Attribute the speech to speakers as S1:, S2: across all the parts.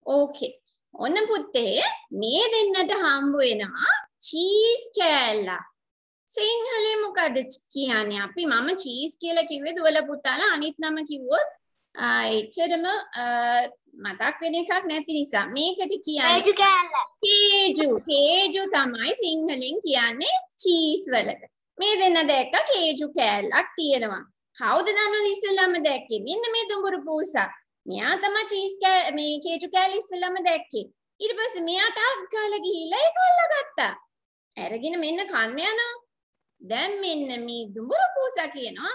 S1: ඕකේ. ඔන්න පුතේ මේ දෙන්නට හම්බ වෙනවා චීස් කෑල්ලක්. සිංහලෙන් මොකද කියන්නේ? අපි මම චීස් කියලා කිව්වේ දුවල පුතාලා අනිත් නම කිව්වොත් එච්චරම මතක් වෙන එකක් නැති නිසා මේකට කියන්නේ
S2: කේජු කෑල්ල.
S1: කේජු තමයි සිංහලෙන් කියන්නේ චීස් වලට. මේ දෙන්න දැක්ක කේජු කෑල්ලක් තියෙනවා. කවුද දන්නවද ඉස්සෙල්ලාම දැක්කේ? මෙන්න මේ දුඹුරු පූසා. මෙයා තමයි චීස් මේ කේජු කෑල්ල ඉස්සෙල්ලාම දැක්කේ. ඊට පස්සේ මෙයා ටක් ගාලා ගිහිල්ලා ඒක අල්ලගත්තා. අරගෙන මෙන්න කන්න යනවා. දැන් මෙන්න මේ දුඹුරු පූසා කියනවා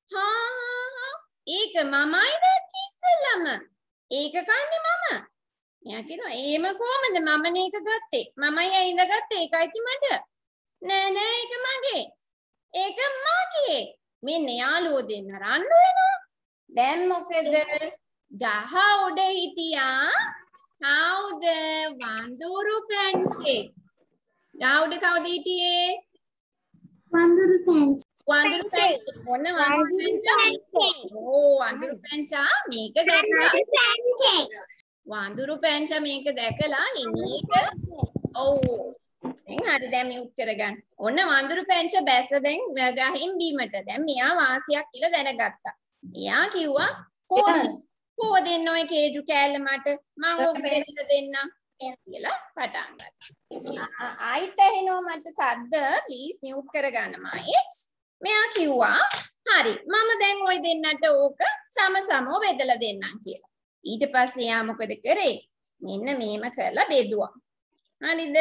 S1: ඒක මමයි දැක්කේ ඉස්සෙල්ලාම. ඒක කන්නේ මම. මෙයා කියනවා එහෙම කොහමද මමනේ ඒක ගත්තේ. මමයි ඇයිද ගත්තේ ඒකයි ඉතින් මට. නෑ ඒක මගේ. ඒක මගේ. මෙන්න යාළුවෝ දෙන්න රණ්ඩු වෙනවා. දැන් මොකද? ගහ උඩ හිටියා කවුද? වඳුරු පැංචෙක්. ගහ උඩ කවුද හිටියේ?
S2: වඳුරු පැංච.
S1: වඳුරු පැංච. මොන වඳුරු පැංචා? ඕ වඳුරු පැංචා මේක දැක්කා. වඳුරු පැංචා මේක දැකලා ඉනීක ඔව් දැන් හරි දැන් මියුට් කරගන්න. ඔන්න වඳුරු පැංචා බැස දැන් ගහින් බීමට. දැන් මෙයා වාසියක් කියලා දැනගත්තා. එයා කිව්වා කොහොද දෙන්න ඔය කේජු කෑල්ල මට මම ඕක දෙන්න දෙන්නම් කියලා පටන් ගත්තා. ආයිත් ඇහෙනවා මට සද්ද ප්ලීස් මියුට් කරගන්න මයිස්. මෙයා කිව්වා හරි මම දැන් ඔය දෙන්නට ඕක සමසමව බෙදලා දෙන්නම් කියලා. ඊට පස්සේ යා මොකද කරේ? මෙන්න මේම කරලා බෙදුවා. හරිද?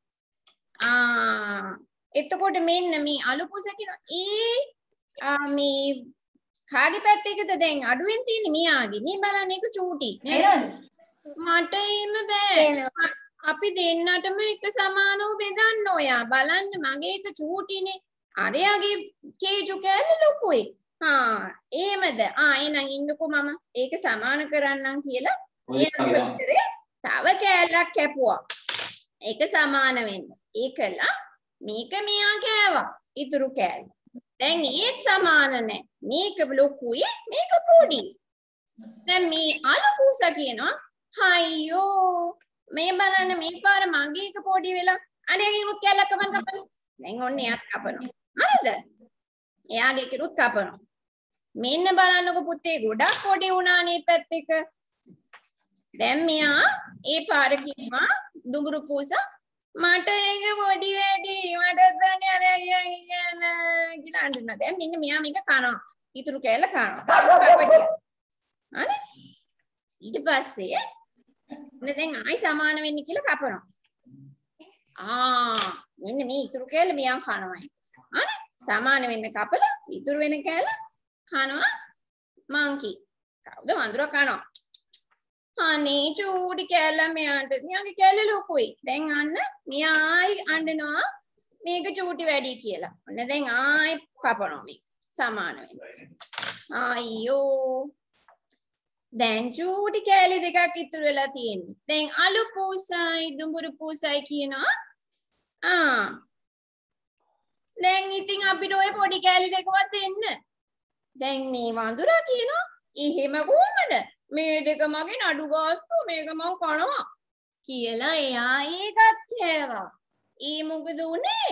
S1: එතකොට මෙන්න මේ අලුපුස කියනවා මේ කාගේ පැත්තේකද දැන් අඩුවෙන් තියෙන්නේ මියාගේ. මේ බලන්න ඒක චූටි. මට එහෙම බෑ. අපි දෙන්නටම එක සමානව බෙදන්න ඔයා. බලන්න මගේ එක චූටිනේ. අරයාගේ කේජු කෑල්ල ලොකුයි. එහෙමද? එහෙනම් ඉන්නකෝ මම ඒක සමාන කරන්නම් කියලා තව කෑල්ලක් කැපුවා. ඒක සමාන වෙන්න. ඒකලා මේක මෙයා කෑවා. ඉතුරු කෑල්ල. දැන් ඒත් සමාන නැහැ. මේක ලොකුයි මේක පොඩි. දැන් මේ අලුපුසා කියනවා අයියෝ මේ බලන්න මේ පාර මගේ එක පොඩි වෙලා අරයාගේ උත් කෑල්ලක් කපන්න. දැන් ඔන්න එයාත් කපනවා. හරිද? එයාගේ කිරුත් කපනවා. මෙන්න බලන්නකො පුතේ ගොඩක් පොඩි වුණානේ පැත්තක. දැන් මෙයා ඒ පාර කිව්වා දුඹුරු පූසා මට ඒක පොඩි වැඩි මට දන්නේ අර කියලා අඬනවා. දැන් මෙන්න මෙයා මේක කනවා. ඉතුරු කෑල්ල කනවා. හරි? ඊට පස්සේ මෙන්න දැන් ආයි සමාන වෙන්න කියලා කපනවා. මෙන්න මේ ඉතුරු කෑල්ල මෙයා කනවා. හරි? සමාන වෙන්න කපලා ඉතුරු වෙන කෑල්ල කනවා මංකි. කවුද වඳුරා කනවා. අනේ චූටි කෑල්ල මෙයාට. මෙයාගේ කෑල්ල ලොකුයි. දැන් අන්න මෙයා ආයි අඬනවා මේක චූටි වැඩි කියලා. ඔන්න දැන් ආයි කපනවා මේක. සමාන වෙන්න. අයියෝ. දැන් චූටි කෑලි දෙකක් ඉතුරු වෙලා තියෙන්නේ. දැන් අලු පූසයි දුඹුරු පූසයි කියනවා. දැන් ඉතින් අපිට ඔය පොඩි කෑලි දෙකවත් දෙන්න. දැන් මේ වඳුරා කියනවා එහෙම කොහමද? මේ දෙක මගේ නඩු ගාස්තු මේක මං කනවා කියලා එයා ඒකත් කෑවා. මොකද උනේ?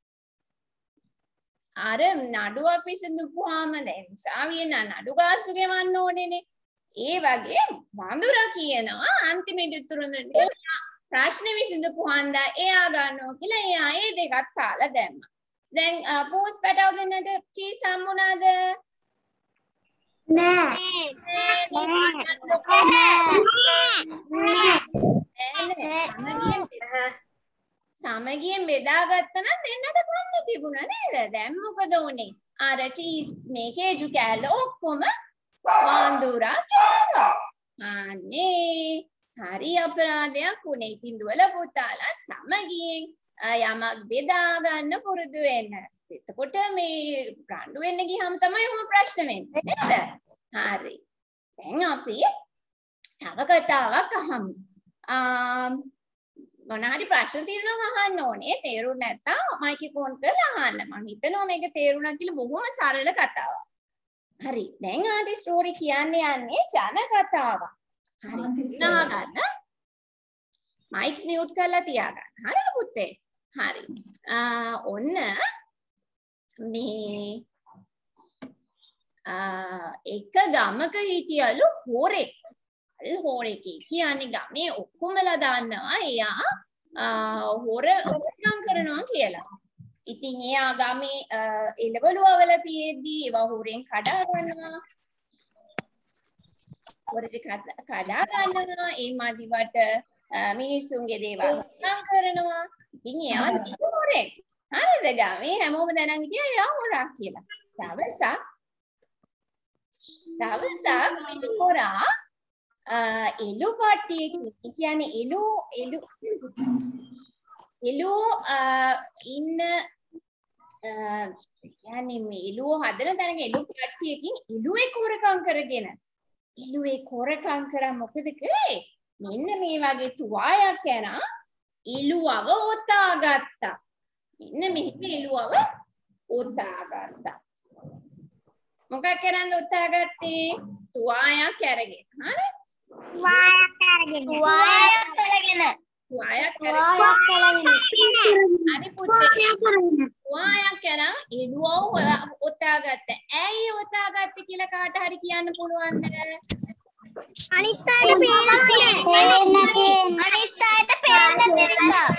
S1: අර නඩුවක් විසඳපුවාම දැන් උසාවියේ නඩු ගාස්තු ගෙවන්න ඕනේනේ. ඒ වගේ වඳුරා කියනවා අන්තිමට උත්තර දෙන්න ප්‍රශ්න විසඳපුවාන්ද එයා ගන්නවා කියලා එයා ඒ දෙකත් කාලා දැම්මා. දැන් පෝස් පැටව දෙන්නට චීස් හම්බුණාද? සමගියෙන් බෙදාගත්තා නම් දෙන්නට කන්න තිබුණා නේද? දැන් මොකද උනේ? අර චීස් මේ කේජු කෑල්ල ඔක්කොම වඳුරා කෑවා. අනේ හරි අපරාධයක් උනේ. ඉතින් දුවල පුතාලා සමගියෙන් යමක් බෙදා ගන්න පුරුදු වෙන්න. එතකොට මේ රණ්ඩු වෙන්න ගියාම තමයි ඔහොම ප්‍රශ්න වෙන්නේ නේද? හරි. දැන් අපි තව කතාවක් අහමු. මොනවාරි ප්‍රශ්න තියෙනවා අහන්න ඕනේ. තේරුම් නැත්නම් මයික් එක ඔන් කරලා අහන්න. මම හිතනවා මේක තේරුණා කියලා බොහොම සරල කතාවක්. හරි. දැන් ආදී ස්ටෝරි කියන්න යන්නේ ජන කතාවක්. හරි. නා ගන්න. mics mute කරලා තියාගන්න. හරිද පුතේ? හරි. ඔන්න මේ එක ගමක හිටියලු හොරෙක්. හොරෙක් කියන්නේ ගමේ ඔක්කොමලා දන්නවා එයා හොරකම් කරනවා කියලා. ඉතින් එයා ගමේ එළවලුවවල තියෙද්දි ඒවා හොරෙන් කඩා ගන්නවා. හොරෙක් කඩා ගන්නවා ඒ මදිවට මිනිස්සුන්ගේ දේවල් හොරකම් කරනවා. ඉතින් එයා හොරෙක්. හරිද ගමේ හැමෝම දැනන් හිටියා එයා හොරා කියලා. දවසක් හොරා එළු කට්ටිය කියන්නේ එළු ඉන්න කියන්නේ මේ එළුව හදලා දැනගෙන එළු කට්ටියකින් එළුවෙක් හොරකම් කරගෙන එළුවෙක් හොරකම් කරා මොකද කරේ? මෙන්න මේ වගේ තුවායක් කරා එළුවව ඔතා ගත්තා. මෙන්න මෙහෙම එළුවව ඔතා ගත්තා. මොකක් කරන්ද ඔතා ගත්තේ? තුවායක් අරගෙන. හරි?
S2: තුවායක් අරගෙන.
S1: හරි පුතේ. තුවායක් කරා එළුවව ඔතා ගත්තා. ඇයි ඔතා ගත්තේ කියලා කාට හරි කියන්න පුළුවන්ද?
S2: අනිත් අයට පේන්නේ නැහැ. අනිත් අයට පේන්නේ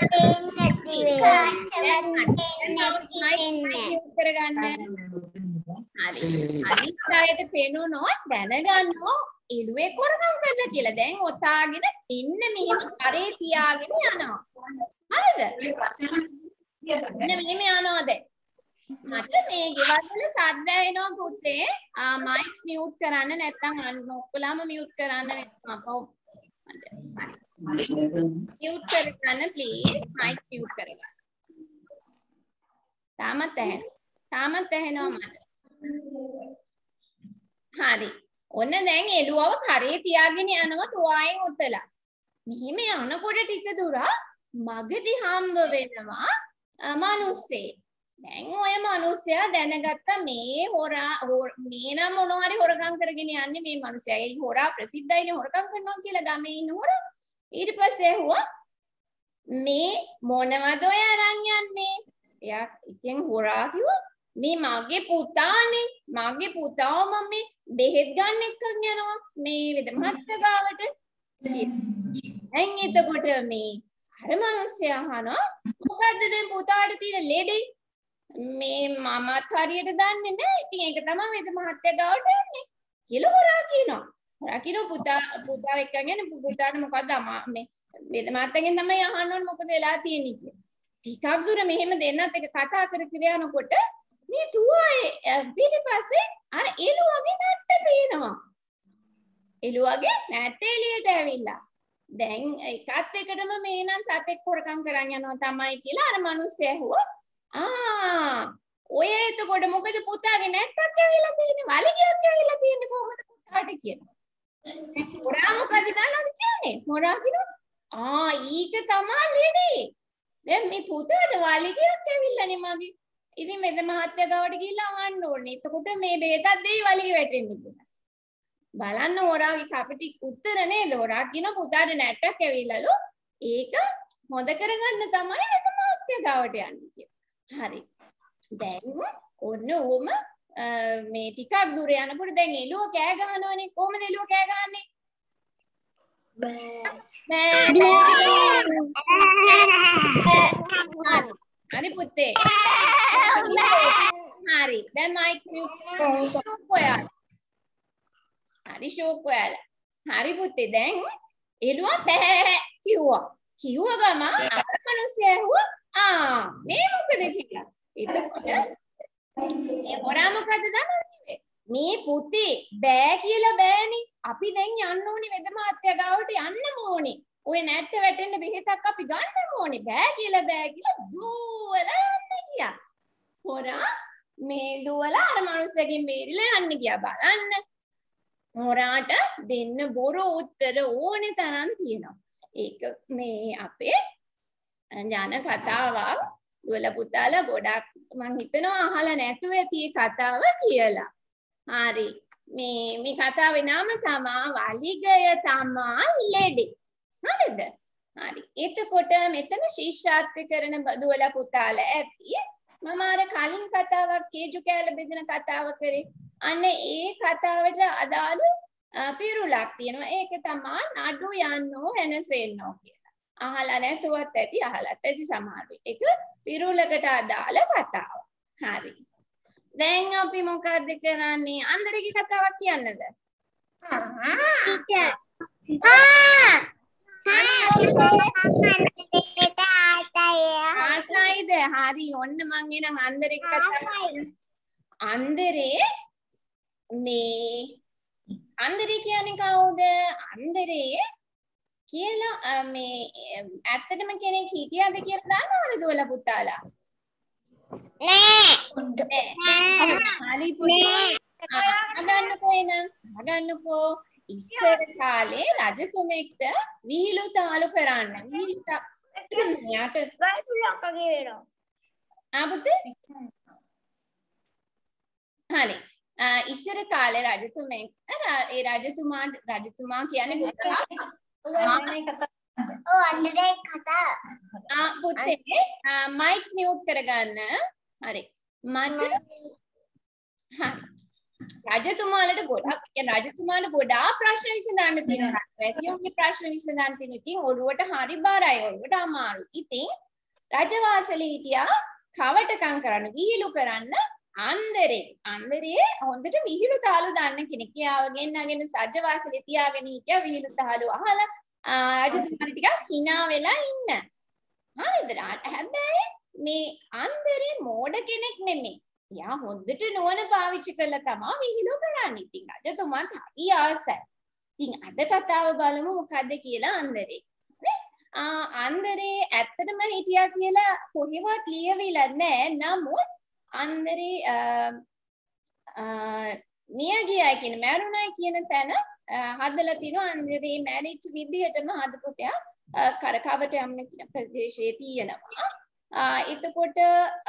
S1: අනිත් අයට පේනොත් දැනගන්නෝ එළුවේ කොරකම් කරලා කියලා. දැන් ඔතාගෙන ඉන්න මෙහෙම කරේ තියාගෙන යනවා. හරිද? මෙන්න මෙහෙම යනවා දැන්. මට මේ ගෙවල් වල සද්ද එනවා පුතේ. මයික්ස් මියුට් කරන්න නැත්නම් ඔක්කොලාම මියුට් කරන්න වෙනවා. හරි. මියුට් කරගන්න ප්ලීස්. මයික් මියුට් කරගන්න. තාමත් ඇහෙනවා මට. හරි. ඔන්න දැන් එළුවව කරේ තියාගෙන යනවා තුවායෙන් උතලා. මෙහිම යනකොට ටික දුරක් මගදී හම්බ වෙනවා මිනිස්සේ. දැන් ඔය මිනිස්සයා දැනගත්තා මේ හොරා මේ නම් මොනවා හරි හොරකම් කරගෙන යන්නේ මේ මිනිස්සයා. ඒ හොරා ප්‍රසිද්ධයිනේ හොරකම් කරනවා කියලා ගමේ ඉන්න හොරා. ඊට පස්සේ ඇහුවා මේ මොනවද ඔය අරන් යන්නේ? එයා ඉතින් හොරා කිව්වා මේ මගේ පුතානේ. මගේ පුතාව මම මේ බෙහෙත් ගන්න එක්කන් යනවා මේ වෙද මහත්තයා ගාවට. දැන් එතකොට මේ අර මිනිස්සයා අහනවා මොකද්ද දැන් පුතාට තියෙන ලෙඩේ? මේ මමත් හරියට දන්නේ නැහැ. ඉතින් ඒක තමයි වෙද මහත්තයා ගාවට යන්නේ කියලා හොරා කියනවා. හොරා කියනවා පුතාව එක්කන් යන පුතාට මොකද්ද මේ වෙද මහත්තයාගෙන් තමයි අහන්න ඕනේ මොකද වෙලා තියෙන්නේ කියලා. ටිකක් දුර මෙහෙම දෙන්නත් එක කතා කර යනකොට මේ තුවායේ පිටිපස්සේ අර එළුවගේ නැට්ට පේනවා. එළුවගේ නැට්ට එළියට ඇවිල්ලා. දැන් එකත් එකටම මේ නම් සතෙක් හොරකම් කරන් යනවා තමයි කියලා අර මිනිස්සයා ඇහුවා. ඔය එතකොට මොකද පුතාගේ නැට්ටක් ඇවිල්ලා තියෙන්නේ? වලිගයක් ඇවිල්ලා තියෙන්නේ කොහොමද පුතාට කියලා. හොරා මොකද දන්නවද කියන්නේ? හොරා කියනවා ඊක තමයි ලෙඩේ. දැන් මේ පුතාට වලිගයක් ඇවිල්ලානේ මගේ. ඉතින් මෙද මහත්තයා ගාවට ගිහිල්ලා අහන්න ඕනේ. එතකොට මේ බේතක් දෙයි වලිග වැටෙන්නේ කියලා. බලන්න හොරාගේ කපටි උත්තර නේද? හොරා කියන පුතාට නැට්ටක් ඇවිල්ලාලු. ඒක හොද කරගන්න තමයි මෙද මහත්තයා ගාවට යන්නේ කියලා. හරි. දැන් ඔන්න ඕම මේ ටිකක් දුර යනකොට දැන් එළුව කෑ ගහනවනේ. කොහමද එළුව කෑ ගහන්නේ? හරි පුතේ. හරි. දැන් මයික් ෂෝක් ඔයාලා. හරි ෂෝක් ඔයාලා. හරි පුතේ දැන් එළුව බෑ කිව්වා. කිව්ව ගම අර මිනිස්සයා ඇහුවා මේ මොකද කියලා. එතකොට මේ හොරා මොකද දන්නවද කිව්වේ? මේ පුතේ බෑ කියලා බෑනේ. අපි දැන් යන්න ඕනේ වෙද මහත්තයා ගාවට යන්න ඕනේ. ඔය නැට්ට වැටෙන්න බෙහෙතක් අපි ගන්න ඕනේ. බෑ කියලා දුවලා යන්න ගියා. හොරා මේ දුවලා අර මිනිස්සගෙන් බේරිලා යන්න ගියා. බලන්න. හොරාට දෙන්න බොරු උත්තර ඕනේ තරම් තියෙනවා. ඒක මේ අපේ ජන කතාවක්. දුවල පුතාලා ගොඩක් මං හිතනවා අහලා නැතුව ඇති කතාව කියලා. හරි. මේ කතාවේ නම තමයි වලිගය තමා ලෙඩේ. හරිද? හරි. එතකොට මෙතන ශිෂ්‍යාත්ව කරන දුවල පුතාලා ඇති. මම අර කලින් කතාවක් කේජු කෑල්ල බෙදෙන කතාව කරේ. අන්න ඒ කතාවට අදාළ පිරුලක් තියෙනවා. ඒක තමයි නඩු යන්නෝ වෙනසෙන්නෝ කියලා. අහලා නැතුවත් ඇති අහලත් ඇති සමහර විට. ඒක පිරුලකට අදාළ කතාව. හරි. දැන් අපි මොකද්ද කරන්නේ? අන්දරගේ කතාවක් කියන්නද?
S2: ටීචර්
S1: ආසයිද? හරි. ඔන්න මං එනම් අන්දරේ කතාවක්. අන්දරේ මේ අන්දරේ කියන්නේ කවුද? අන්දරේ කියලා මේ ඇත්තටම කෙනෙක් හිටියද කියලා දන්නවද දුවලා පුතාලා?
S2: නෑ
S1: හරි පුතා. අගන්නකෝ එනම්. අගන්නකෝ ඉස්සර කාලේ රජතුමෙක්ට විහිළු තාලු කරන්න. විහිළු යට
S2: වල්පුලක්කගේ වෙනවා
S1: ආපුතේ? හරි. ඉස්සර කාලේ රජතුමෙක් ඒ රජතුමා කියන්නේ ගොඩාක්
S2: අන්දරේ කතා
S1: පුතේ මයික්ස් මියුට් කරගන්න. හරි. මට හරි. රජතුමාලට ගොඩාක් ප්‍රශ්න විසඳන්න තියෙනවා. වැසියෝගේ ප්‍රශ්න විසඳන්න තියෙනවා. ඉතින් ඔළුවට හරි බරයි. ඔළුවට අමාරුයි. ඉතින් රජවාසලේ හිටියා කවටකම් කරන්න, විහිළු කරන්න අන්දරේ හොඳට විහිළු තාලු දන්න කෙනෙක්. යාව ගෙන්නගෙන රජවාසලේ තියාගෙන හිටියා විහිළු තාලු අහලා රජතුමාට ටිකක් hina වෙලා ඉන්න. හරිද? හැබැයි මේ අන්දරේ මෝඩ කෙනෙක් නෙමෙයි. යා හොඳට නුවණ පාවිච්චි කරලා තමයි විහිළු කරන්නේ. ඉතින් රජතුමාට හරි ආසයි. ඉතින් අද කතාව බලමු මොකද්ද කියලා අන්දරේ. අන්දරේ ඇත්තටම හිටියා කියලා කොහෙවත් ලියවිලා නැහැ. නමුත් අන්දරේ මිය ගියා කියන මරුණා කියන තැන හදලා තිනවා. අන්දරේ මැරිච්ච විදිහටම හදපු තැන කරකවට යම්න කියන ප්‍රදේශයේ තියෙනවා. එතකොට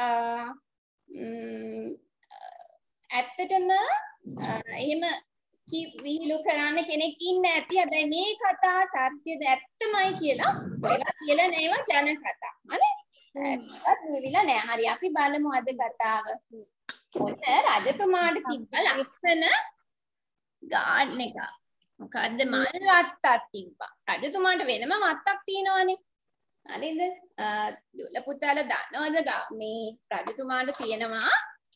S1: ඇත්තටම එහෙම විහිළු කරන්න කෙනෙක් ඉන්න ඇති. හැබැයි මේ කතා සත්‍යද ඇත්තමයි කියලා ඔයලා කියලා නේවා ජන කතා. හරි? ඒවත් වෙවිලා නෑ. හරි අපි බලමු අද කතාව. ඔන්න රජතුමාට තිබ්බ ලස්සන ගාඩන් එකක්. මොකද්ද මල් වත්තක් තිබ්බා. රජතුමාට වෙනම වත්තක් තියෙනවනේ. හරිද? දුවල පුතාලා දන්නවද මේ රජතුමාට තියෙනවා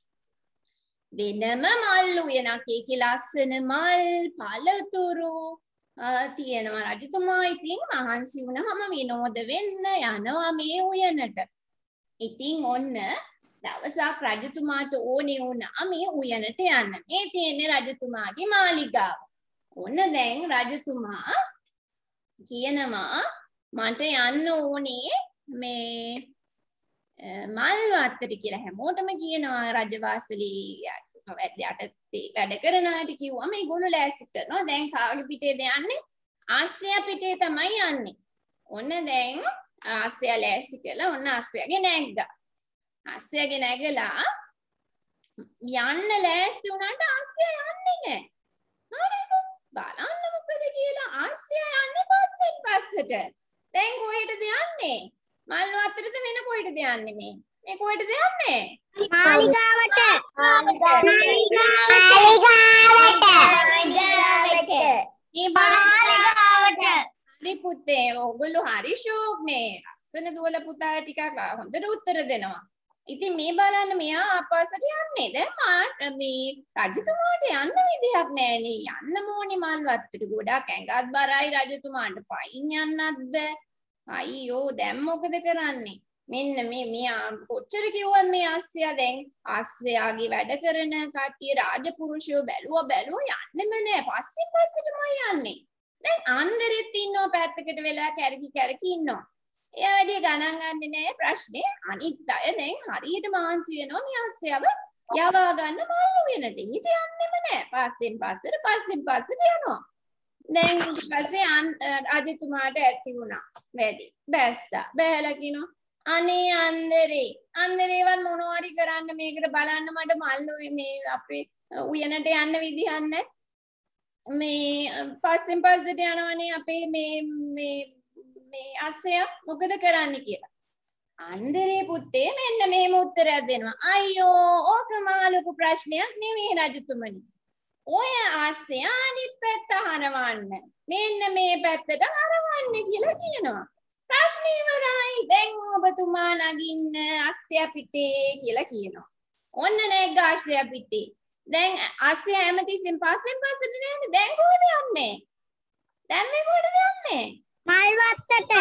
S1: වෙනම මල් උයනක්. ඒකේ ලස්සන මල් පළතුරු තියෙනවා. රජතුමා ඉතින් මහන්සි වුණාම විනෝද වෙන්න යනවා මේ උයනට. ඉතින් ඔන්න දවසක් රජතුමාට ඕනේ වුණා මේ උයනට යන්න. මේ තියෙන්නේ රජතුමාගේ මාලිගාව. ඔන්න දැන් රජතුමා කියනවා මට යන්න ඕනේ මේ මල් වත්තට කියලා. හැමෝටම කියනවා රජවාසලේ වැඩ කරන අයට කිව්වා මේගොල්ලෝ ලෑස්ති කරනවා. දැන් කාගේ පිටේද යන්නේ? ආස්සියා පිටේ තමයි යන්නේ. ඔන්න දැන් ආස්සියා ලෑස්ති කරලා ඔන්න ආස්සියාගේ නැග්ගා. ආස්සියාගේ නැගලා යන්න ලෑස්ති වුණාට ආස්සියා යන්නේ නැහැ. හරිද? බලන්න මොකද කියලා. ආස්සියා යන්නේ පස්සෙන් පස්සට. දැන් කොහෙටද යන්නේ? මල් වත්තටද වෙන කොහෙටද යන්නේ මේ? මේ කොහෙටද යන්නේ?
S2: මාලිගාවට
S1: හරි පුතේ ඔයගොල්ලෝ හරි ෂෝක් නේ. ලස්සන දුවල පුතා ටිකක් හොඳට උත්තර දෙනවා. ඉතින් මේ බලන්න මෙයා ආපස්සට යන්නේ. දැන් මේ රජතුමාට යන්න විදියක් නැහැ නේ. යන්න ඕනේ මල් වත්තට. ගොඩක් ඇඟත් බරයි රජතුමාට. පයින් යන්නත් බෑ. අයියෝ දැන් මොකද කරන්නේ? මෙන්න මෙයා කොච්චර කිව්වත් මේ ආස්සියා දැන් ආස්සියාගේ වැඩ කරන කට්ටිය රාජපුරුෂයෝ බැලුවා යන්නෙම නෑ. පස්සෙන් පස්සටමයි යන්නේ. දැන් අන්දරෙත් ඉන්නවා පැත්තකට වෙලා කැරකි ඉන්නවා. එයා වැඩි ගණන් ගන්නේ නෑ ප්‍රශ්නේ. අනිත් අය දැන් හරියට මහන්සි වෙනවා මේ ආස්සියාව යවා ගන්න මල් උයනට. ඊට යන්නෙම නෑ. පස්සෙන් පස්සට යනවා. දැන් ඊපස්සේ රජතුමාට ඇති වුණා වැඩි. බැස්සා. බැලලා කියනවා අනේ අන්දරේවත් මොනවා හරි කරන්න මේකට බලන්න මට මල් මේ අපේ උයනට යන්න විදිහක් නැහැ. මේ පස්සෙන් පස්සට යනවනේ අපේ මේ මේ අස්සයා මොකද කරන්න කියලා. අන්දරේ පුතේ මෙන්න මේම උත්තරයක් දෙනවා. අයියෝ ඕක මහ ලොකු ප්‍රශ්නයක් නෙමෙයි රජතුමනි. ඔය අස්සයා අනිත් පැත්ත හරවන්න. මෙන්න මේ පැත්තට හරවන්න කියලා කියනවා. ප්‍රශ්නේ ඉවරයි. දැන් ඔබතුමා නගින්න අස්සයා පිටේ කියලා කියනවා. ඔන්න නැග්ග අස්සයා පිටේ. දැන් අස්සයා හැමතිස්සෙම පස්සෙන් පස්සට නෑනේ. දැන් කොහෙද යන්නේ? දැන් මේ කොහෙද යන්නේ?
S2: මල් වත්තට.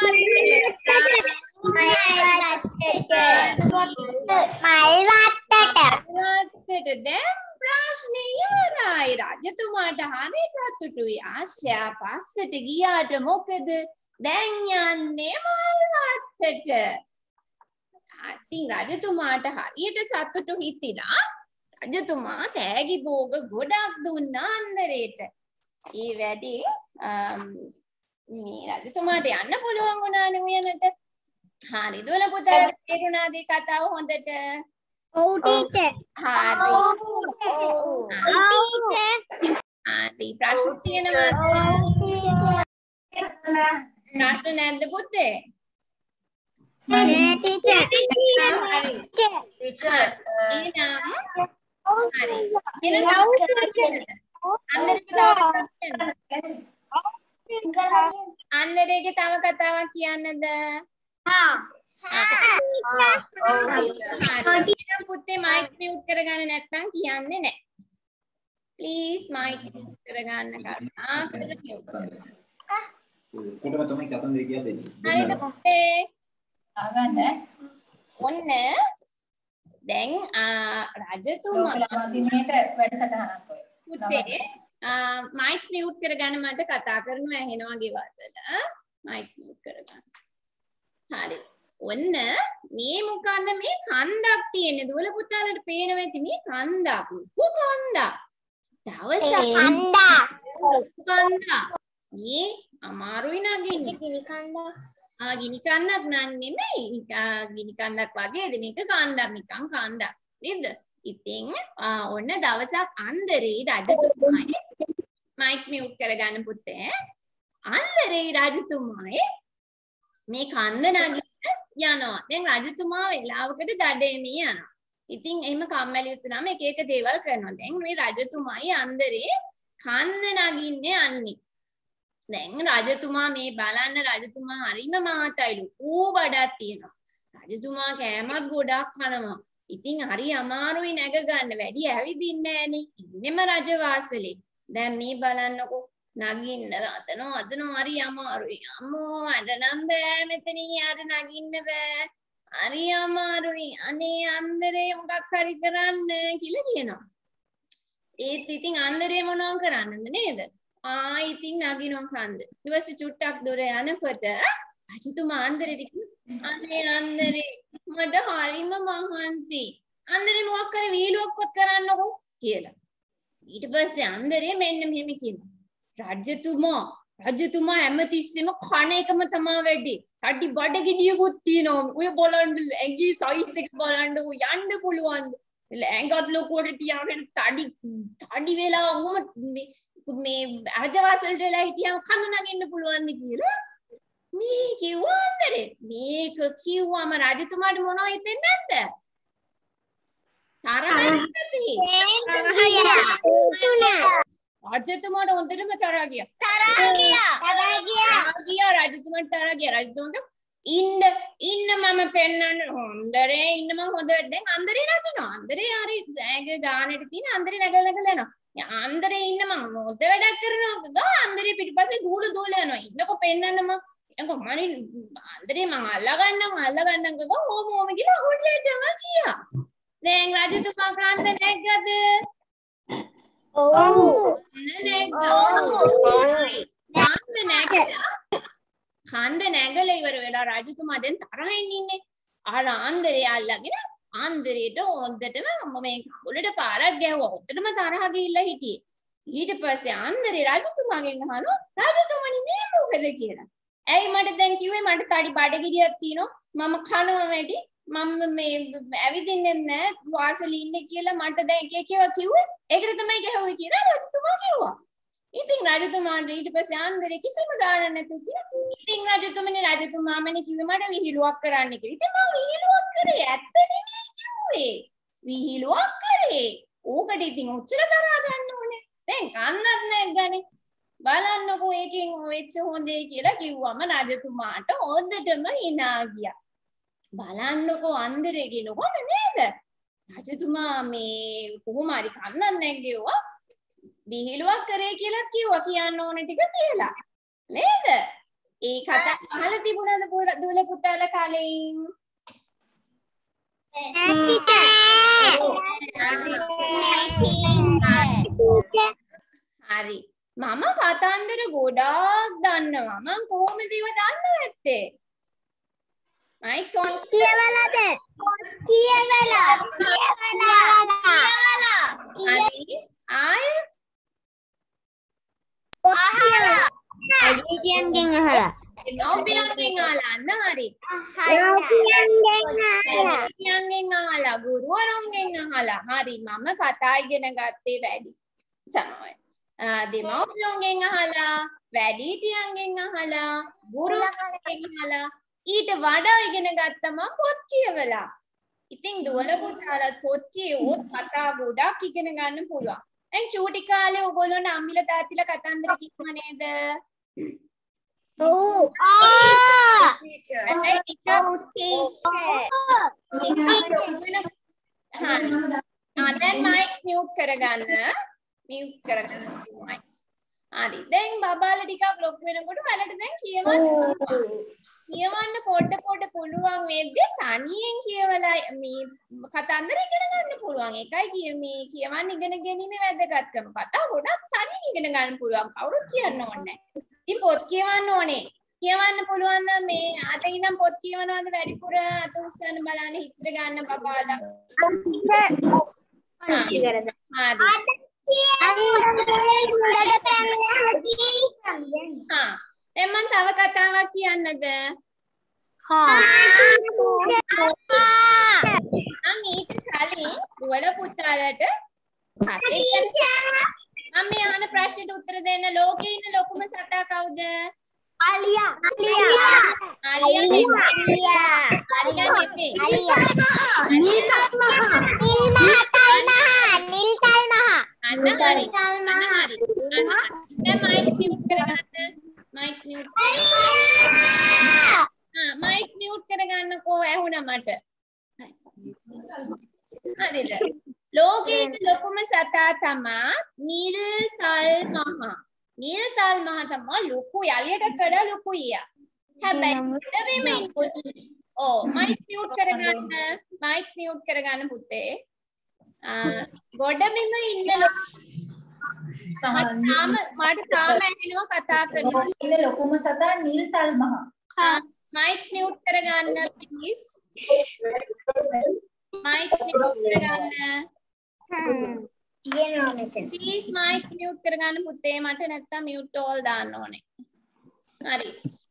S1: දැන් ප්‍රශ්නේ ඉවරයි. රජතුමාට හරි සතුටුයි. ආශ්‍යා පස්සට ගියාට මොකද? දැන් යන්නේ මල් වත්තට. ඉතින් රජතුමාට හරියට සතුටු හිතිලා රජතුමා තෑගි භෝග ගොඩක් දුන්නා අන්දරේට. ඒ වැඩේ මේ රජතුමාට යන්න පුළුවන් වුණානේ උයනට. හරි දුවල පුතා තේරුණාද කතාව හොඳට?
S2: ඔව් ටීචර්.
S1: හරි. හරි ප්‍රශ්න තියෙනවද? ප්‍රශ්න නැද්ද පුතේ?
S2: නෑ ටීචර්.
S1: හරි. ටීචර් එහෙනම් හරි. අන්දරේගේ තව කතාවක් කියන්නද? පුතේ මයික් මියුට් කරගන්න නැත්නම් කියන්නේ නැහැ. ප්ලීස් මයික් මියුට් කරගන්න කරුණා කරලා මියුට් කරගන්න.
S3: කොටම තමයි කතන් දෙක කියලා දෙන්නේ.
S1: හරිද පුතේ? ආගන්න. ඔන්න දැන් රජතුමා දිනේට වැඩසටහනක් ඔය. පුතේ මයික්ස් මියුට් කරගන්න මට කතා කරනවා ඇහෙනවා ගෙවල් වල. මයික්ස් මියුට් කරගන්න. හරි. ඔන්න මේ මොකන්ද මේ කන්දක් තියෙන්නේ. දුවල පුතාලට පේනවා ඇති මේ කන්දක්. කන්දක්. දවසක් කන්දක්. මේ අමාරුයි නගින්නේ.
S2: ගිනි කන්දක්.
S1: ගිනි කන්දක් නම් නෙමෙයි. ගිනි කන්දක් වගේද මේක කන්දක් නිකන් කන්දක්. නේද? ඉතින් ඔන්න දවසක් අන්දරේ රජතුමායි මයික්ස් මියුට් කරගන්න පුතේ. අන්දරේ රජතුමායි මේ කන්ද නගින්න යනවා. දැන් රජතුමා වෙලාවකට දඩේමී යනවා. ඉතින් එහෙම කම්මැලි වුණාම එක එක දේවල් කරනවා. දැන් මේ රජතුමායි අන්දරේ කන්ද නගින්න යන්නේ. දැන් රජතුමා මේ බලන්න රජතුමා හරිම මහතයිලු. ඌ බඩක් තියෙනවා. රජතුමා කෑමත් ගොඩක් කනවා. ඉතින් හරි අමාරුයි නැග ගන්න. වැඩි ඇවිදින්නේ නෑනේ. ඉන්නෙම රජවාසලේ. දැන් මේ බලන්නකෝ නගින්න අතනෝ හරි අමාරුයි. අම්මෝ මට නම් බෑ මෙතනින් යාට නගින්න බෑ. හරි අමාරුයි. අනේ අන්දරේ මොකක් හරි කරන්න කියලා කියනවා. ඒත් ඉතින් අන්දරේ මොනව කරන්නද නේද? ඉතින් නගිනවා කන්ද. ඊට පස්සේ චුට්ටක් දොර යනකොට රජතුමා අන්දරේට අනේ අන්දරේ මට හරිම මහන්සි. අන්දරේ මොකක් කරේ වීලුවක්වත් කරන්නකෝ කියලා. ඊට පස්සේ අන්දරේ මෙන්න මෙහෙම කියනවා. රජතුමා හැමතිස්සෙම කණ එකම තමයි වැඩි. කඩි බඩ ගෙඩියකුත් තියෙනවා. ඔය බලන්න ඇඟේ සයිස් එක බලන්නකෝ යන්න පුළුවන්. ඇඟත් ලොකුවට තියාගෙන තඩි වෙලා වුම මේ රජවාසලට වෙලා හිටියම කඳු නගින්න පුළුවන්ද කියලා මේ කිව්වා අන්දරේ. මේක කිව්වම රජතුමාට මොනව හිතෙන්නේ නැද්ද? රජතුමාට හොඳටම තරහා ගියා. රජතුමාට තරහා ගියා. රජතුමාට ඉන්න මම පෙන්නන්න හොඳරේ ඉන්න මම හොඳට දැන් අන්දරේ නගිනවා. අන්දරේ හරි ඇඟ ගානට තියෙන අන්දරේ නැගලා යනවා. අන්දරේ ඉන්න මම හොඳ වැඩක් කරනවා. ගා අන්දරේ පිටිපස්සේ දූල යනවා. ඉන්නකො පෙන්නන්න මම එංගො මනින් අන්දරේ මම අල්ලගන්නම් ගා ඕම කියලා හොටලෙටම ගියා. දැන් රජතුමා කාන්ද නැග්ගද? කන්ද නැගලා ඉවර වෙලා රජතුමා දැන් තරහින් ඉන්නේ. අන්දරේ අල්ලගෙන අන්දරේට හොද්දටම මේ කකුලට පාරක් ගැහුවා. හොද්දටම තරහ ගිහිල්ලා හිටියේ. ඊට පස්සේ අන්දරේ රජතුමාගෙන් අහනවා රජතුමනි මේ මොකද කියලා. ඇයි මට දැන් කිව්වේ මට තඩි බඩගිඩියක් තියෙනවා. මම කනවා වැඩි. මම මේ ඇවිදින්නේ නැහැ වාසලේ ඉන්නේ කියලා මට දැන් එක එක ඒවා කිව්වේ. ඒකට තමයි ගැහුවේ කියලා රජතුමා කිව්වා. ඉතින් රජතුමාට ඊට පස්සේ අන්දරේ කිසිම ගානක් නැතුව කියලා. ඉතින් රජතුමාමනේ කිව්වේ මට විහිළුවක් කරන්න කියලා. ඉතින් මම විහිළුවක් කරේ ඇත්ත නෙමෙයි කිව්වේ. විහිළුවක් කරේ. ඕකට ඉතින් ඔච්චර තරහා ගන්න ඕනේ. දැන් කන්නත් නැග්ගනේ. බලන්නකෝ ඒකෙන් වෙච්ච හොඳේ කියලා කිව්වම රජතුමාට හොඳටම hina ගියා. බලන්නකෝ අන්දරේ ගෙනකොන නේද? රජතුමා මේ කොහොම හරි කන්නත් නැග්ගෙව්වා. විහිළුවක් කරේ කියලාත් කිව්වා කියන්න ඕන ටික කියලා. නේද? ඒ කතා අහලා තිබුණාද දුවල පුතාලා කලින්? හරි. මම කතන්දර ගොඩාක් දන්නවා. මම කොහොමද ඒව දන්නේ නැත්තේ? මයික්ස් ඔන්
S2: කියවලාද? කියවලා.
S1: හරි. ආය
S2: අඩියන්ගෙන් අහලා.
S1: නෝබියන්ගෙන් අහලා අන්න හරි. නෝබියන්ගෙන් අහලා ගුරුවරුන්ගෙන් අහලා. හරි මම කතා ඉගෙන ගත්තේ වැඩි. සමහරයි. දෙමව්පියන්ගෙන් අහලා, වැඩිහිටියන්ගෙන් අහලා, ගුරුවරුන්ගෙන් අහලා ඊට වඩා ඉගෙන ගත්තා මම පොත් කියවලා. ඉතින් දුවල පුතාලත් පොත් කියවුවොත් කතා ගොඩක් ඉගෙන ගන්න පුළුවන්. දැන් චූටි කාලේ ඔයගොල්ලෝ අම්මිලා තාත්තිලා කතන්දර කිව්වා නේද?
S2: ඔව්.
S1: ටීචර්. දැන් මයික්ස් මියුට් කරගන්න. මියුට් කරගන්න මයික්ස්. හරි. දැන් බබාලා ටිකක් ලොකු වෙනකොට ඔයාලට දැන් කියවන්න පොඩ පුළුවන් වෙද්දී තනියෙන් කියවලා මේ කතන්දර ඉගෙන ගන්න පුළුවන්. ඒකයි මේ කියවන්න ඉගෙන ගැනීමේ වැදගත්කම. කතා ගොඩක් තනියෙන් ඉගෙන ගන්න පුළුවන්. කවුරුත් කියන්න ඕනේ නැහැ. ඉතින් පොත් කියවන්න ඕනේ. කියවන්න පුළුවන් නම් මේ අද ඉඳන් පොත් කියවනවාද වැඩිපුර අත උස්සන්න බලන්න හිතට ගන්න බබාලා. හරි. දැන් මම තව කතාවක් කියන්නද? මම ඊට කලින් දුවල පුතාලට මම මේ අහන ප්‍රශ්නෙට උත්තර දෙන්න. ලෝකේ ඉන්න ලොකුම සතා කවුද?
S2: අලියා.
S1: දැන් මයික් මියුට් කරගන්න. මයික් මියුට් කරගන්නකෝ ඇහුණා මට. හරිද? ලෝකේ ලොකුම සතා තමා නිල්තල් මහ. නිල්තල් මහ තමා ලොකු යලියට වඩා ලොකුයි. හැබැයි ගොඩබිම මයික් මියුට් කරගන්න. මයික්ස් මියුට් කරගන්න පුතේ. ගොඩබිම ඉන්න මට තාම ඇහෙනවා කතා කරනවා.
S4: ඉන්න ලොකුම සතා නිල්තල් මහ.
S1: මයික්ස් මියුට් කරගන්න ප්ලීස්. මයික්ස් මියුට් කරගන්න.
S2: කියනවා මෙතන.
S1: ප්ලීස් මයික්ස් මියුට් කරගන්න පුතේ. මට නැත්තම් මියුට් ඕල් දාන්න ඕනේ. හරි.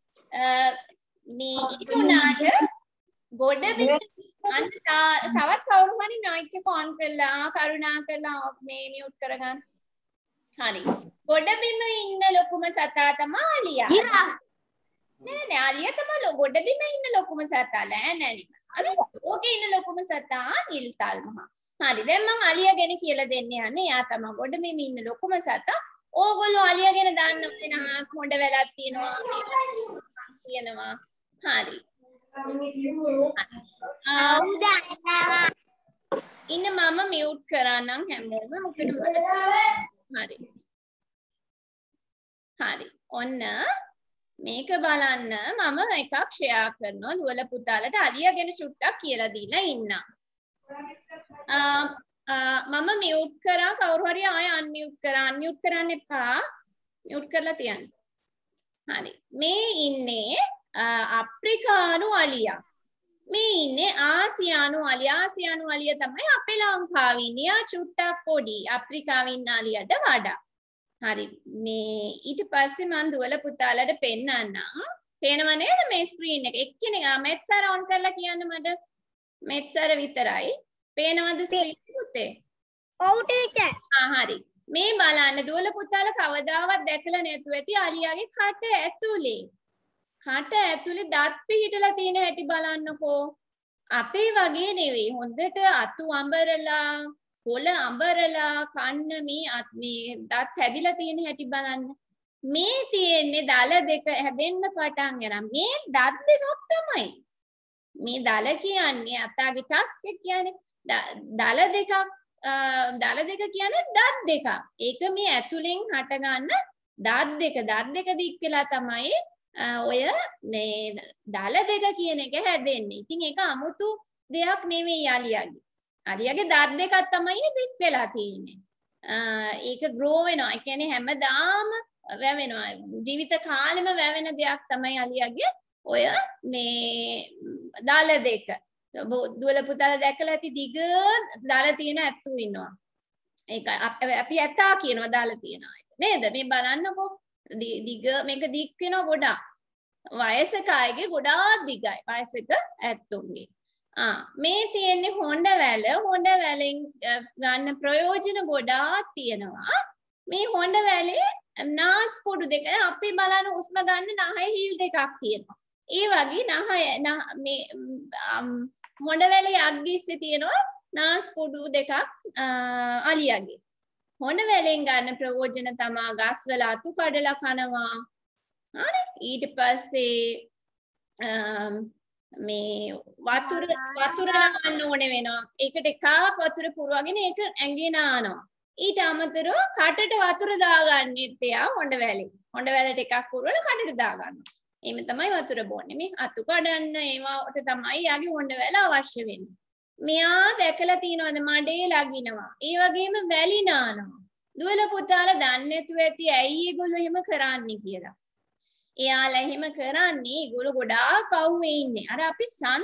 S1: මේ ඉතුණාට ගොඩබිම අන්න තවත් කවුරු හරි මයික් එක ඔන් කරලා කරුණාකරලා මේ මියුට් කරගන්න. හරි. ගොඩබිම ඉන්න ලොකුම සතා තමයි අලියා. නෑ අලියා තමයි ගොඩබිම ඉන්න ලොකුම සතා. නෑ. හරි. ඕකේ ඉන්න ලොකුම සතා නිල්තල් මහ. හරි. දැන් මම අලියා ගැන කියලා දෙන්න යන්නේ. එයා තමයි ගොඩබිම ඉන්න ලොකුම සතා. ඕගොල්ලෝ අලියා ගැන දන්න වෙනවා. හොඬ වැලක් තියෙනවා. තියෙනවා. හරි. ඉන්න මම මියුට් කරන්නම් හැමෝම. මොකද හරි. හරි. ඔන්න මේක බලන්න මම එකක් ෂෙයා කරනවා. දුවල පුතාලට අලියා ගැන චුට්ටක් කියලා දීලා ඉන්නම්. මම මියුට් කරා. කවුරු හරි ආයෙ අන්මියුට් කරා. අන්මියුට් කරන්න එපා. මියුට් කරලා තියන්න. හරි. මේ ඉන්නේ අප්‍රිකානු අලියා. මේ ඉන්නේ ආසියානු අලියා. ආසියානු අලියා තමයි අපේ ලංකාවේ ඉන්නේ. යා චුට්ටක් පොඩි අප්‍රිකාවේ ඉන්න අලියට වඩා. හරි. මේ ඊට පස්සේ මම දුවල පුතාලට පෙන්නන්නම්. පේනව නේද මේ ස්ක්‍රීන් එක? එක්කෙනෙක් මෙත්ස් අර ඔන් කරලා කියන්න මට. මෙත්ස් අර විතරයි. පේනවද ස්ක්‍රීන් පුතේ?
S2: ඔව් ටීචර්.
S1: හරි. මේ බලන්න දුවල පුතාලා කවදාවත් දැකලා නැතුව ඇති අලියාගේ කට ඇතුලේ. කට ඇතුලේ දත් පිහිටලා තියෙන හැටි බලන්නකෝ. අපේ වගේ නෙවෙයි. හොඳට අතු අඹරලා, කොළ අඹරලා, කන්න මේ දත් හැදිලා තියෙන හැටි බලන්න. මේ තියෙන්නේ දල දෙක හැදෙන්න පටන් ගන්න. මේ දත් දෙකක් තමයි. මේ දල කියන්නේ අතාගේ ටස්ක් එක කියන්නේ දල දෙකක් කියන්නේ දත් දෙකක්. ඒක මේ ඇතුලෙන් හට ගන්න දත් දෙක දික් වෙලා තමයි ඔය මේ දල දෙක කියන එක හැදෙන්නේ. ඉතින් ඒක 아무තු දෙයක් නෙවෙයි අලියාගේ. අලියාගේ දත් දෙකක් තමයි දික් වෙලා තියෙන්නේ. ඒක ග්‍රෝ වෙනවා. ඒ කියන්නේ හැමදාම වැවෙනවා. ජීවිත කාලෙම වැවෙන දෙයක් තමයි අලියාගේ ඔය මේ දල දෙක. දුවල පුතාලා දැකලා ඇති දිග දල තියෙන ඇත්තු ඉන්නවා. ඒක අපි ඇතා කියනවා දල තියනවා. නේද? මේ බලන්නකෝ දිග මේක දික් වෙනවා ගොඩක්. වයසක අයගේ ගොඩාක් දිගයි. වයසක ඇත්තුන්ගේ. මේ තියෙන්නේ හොඬ වැල. හොඬ වැලෙන් ගන්න ප්‍රයෝජන ගොඩාක් තියෙනවා. මේ හොඬ වැලේ නාස් කුඩු දෙක අපි බලන හුස්ම ගන්න නහය හීල් දෙකක් තියෙනවා. ඒ වගේ නහය මේ හොඬ වැලේ අග්ගිස්සේ තියෙනවා නාස් කුඩු දෙකක් අලියාගේ. හොඬ වැලෙන් ගන්න ප්‍රයෝජන තමා ගස්වල අතු කඩලා කනවා. හරි ඊට පස්සේ මේ වතුර නාන්න ඕනේ වෙනවා. ඒකට එකක් වතුර පුරවගෙන ඒක ඇඟේ නානවා. ඊට අමතරව කටට වතුර දාගන්නෙත් එයා හොඬ වැලේ. හොඬ වැලට එකක් පුරවලා කටට දාගන්නවා. එහෙම තමයි වතුර බොන්නේ. මේ අතු කඩන්න ඒවට තමයි යාගේ හොඬ වැල අවශ්‍ය වෙන්නේ. මෙයා දැකලා තියෙනවද මඩේ ලගිනවා. ඒ වගේම වැලි නානවා. දුවල පුතාලා දන්නේ නැතුව ඇති ඇයි ඒගොල්ලෝ එහෙම කරන්නේ කියලා. එයාලා එහෙම කරන්නේ ඒගොල්ලෝ ගොඩාක් අවුවේ ඉන්නේ. අර අපි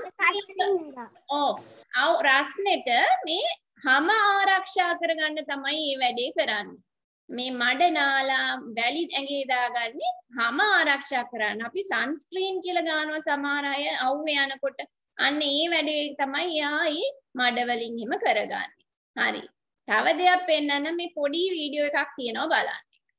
S1: රස්නෙට මේ හැම ආරක්ෂා කරගන්න තමයි මේ වැඩේ කරන්නේ. මේ මඩ නාලා වැලි ඇඟේ දාගන්නේ හැම ආරක්ෂා කරන්න. අපි සන්ස්ක්‍රීන් කියලා ගන්නවා සමහර අය අවුවේ යනකොට. අන්න ඒ වැඩේ තමයි යායි මඩ වලින් එහෙම කරගන්නේ. හරි. තව දෙයක් පෙන්නන්න මේ පොඩි වීඩියෝ එකක් තියෙනවා බලන්න.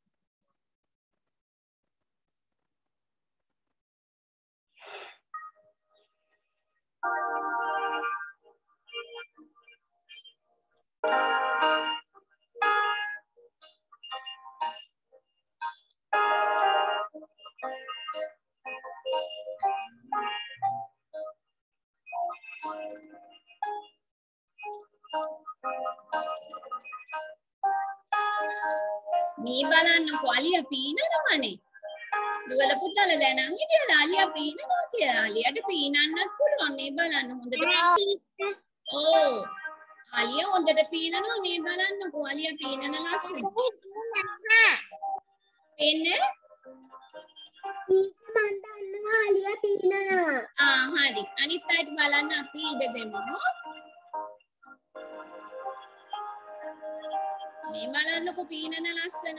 S1: මේ බලන්නකො අලියා පීනනවනේ. දුවල පුතාලා දැනන් හිටියද අලියා පීනනවා කියලා. අලියාට පීනන්නත් පුළුවන්. මේ බලන්න හොඳට. ඕ අලියා හොඳට පීනනවා. මේ බලන්නකො අලියා පීනන ලස්සන. පේන්නේ?
S2: මන් දන්නවා අලියා පීනනවා.
S1: හරි. අනිත් අයට බලන්න අපි ඉඩ දෙමු. මේ බලන්නකො පීනන ලස්සන.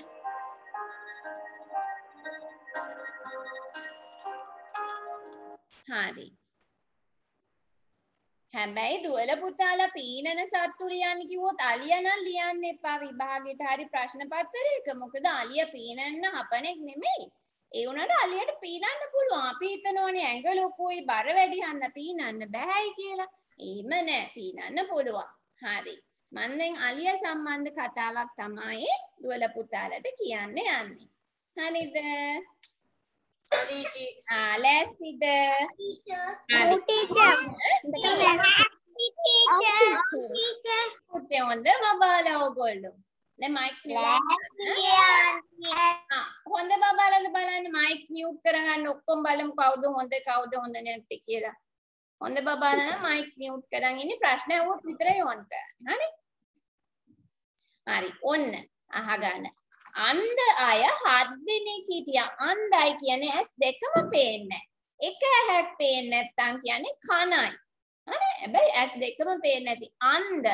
S1: හරි. හැබැයි දුවල පුතාලා පීනන සත්තු ලියන්න කිව්වොත් අලියා නම් ලියන්න එපා විභාගෙට හරි ප්‍රශ්න පත්‍රයක. මොකද අලියා පීනන්න හපනෙක් නෙමෙයි. ඒ උනට අලියට පීනන්න පුළුවන්. අපි හිතනෝනේ ඇඟ ලොකුයි බර වැඩි හන්ද පීනන්න බෑයි කියලා. එහෙම නෑ පීනන්න පුළුවන්. හරි. මම දැන් අලියා සම්බන්ධ කතාවක් තමයි දුවල පුතාලට කියන්න යන්නේ. හරිද? ලෑස්තිද? පුතේ හොඳ බබාලා ඔයගොල්ලෝ. දැන් මයික්ස් හොඳ බබාලාද බලන්න මයික්ස් මියුට් කරගන්න ඔක්කොම බලමු කවුද හොඳ කවුද හොඳ නැත්තේ කියලා. හොඳ බබාලා නම් මයික්ස් මියුට් කරන් ඉන්නේ ප්‍රශ්න අහුවොත් විතරයි ඔන් කරන්නේ. හරි? හරි ඔන්න අහගන්න. අන්ධ අය 7 දෙනෙක් හිටියා. අන්ධයි කියන්නේ ඇස් දෙකම පේන්නේ නැහැ. එක ඇහක් පේන්නේ නැත්තම් කියන්නේ කනයි. හරි? හැබැයි ඇස් දෙකම පේන්නේ නැති අන්ධ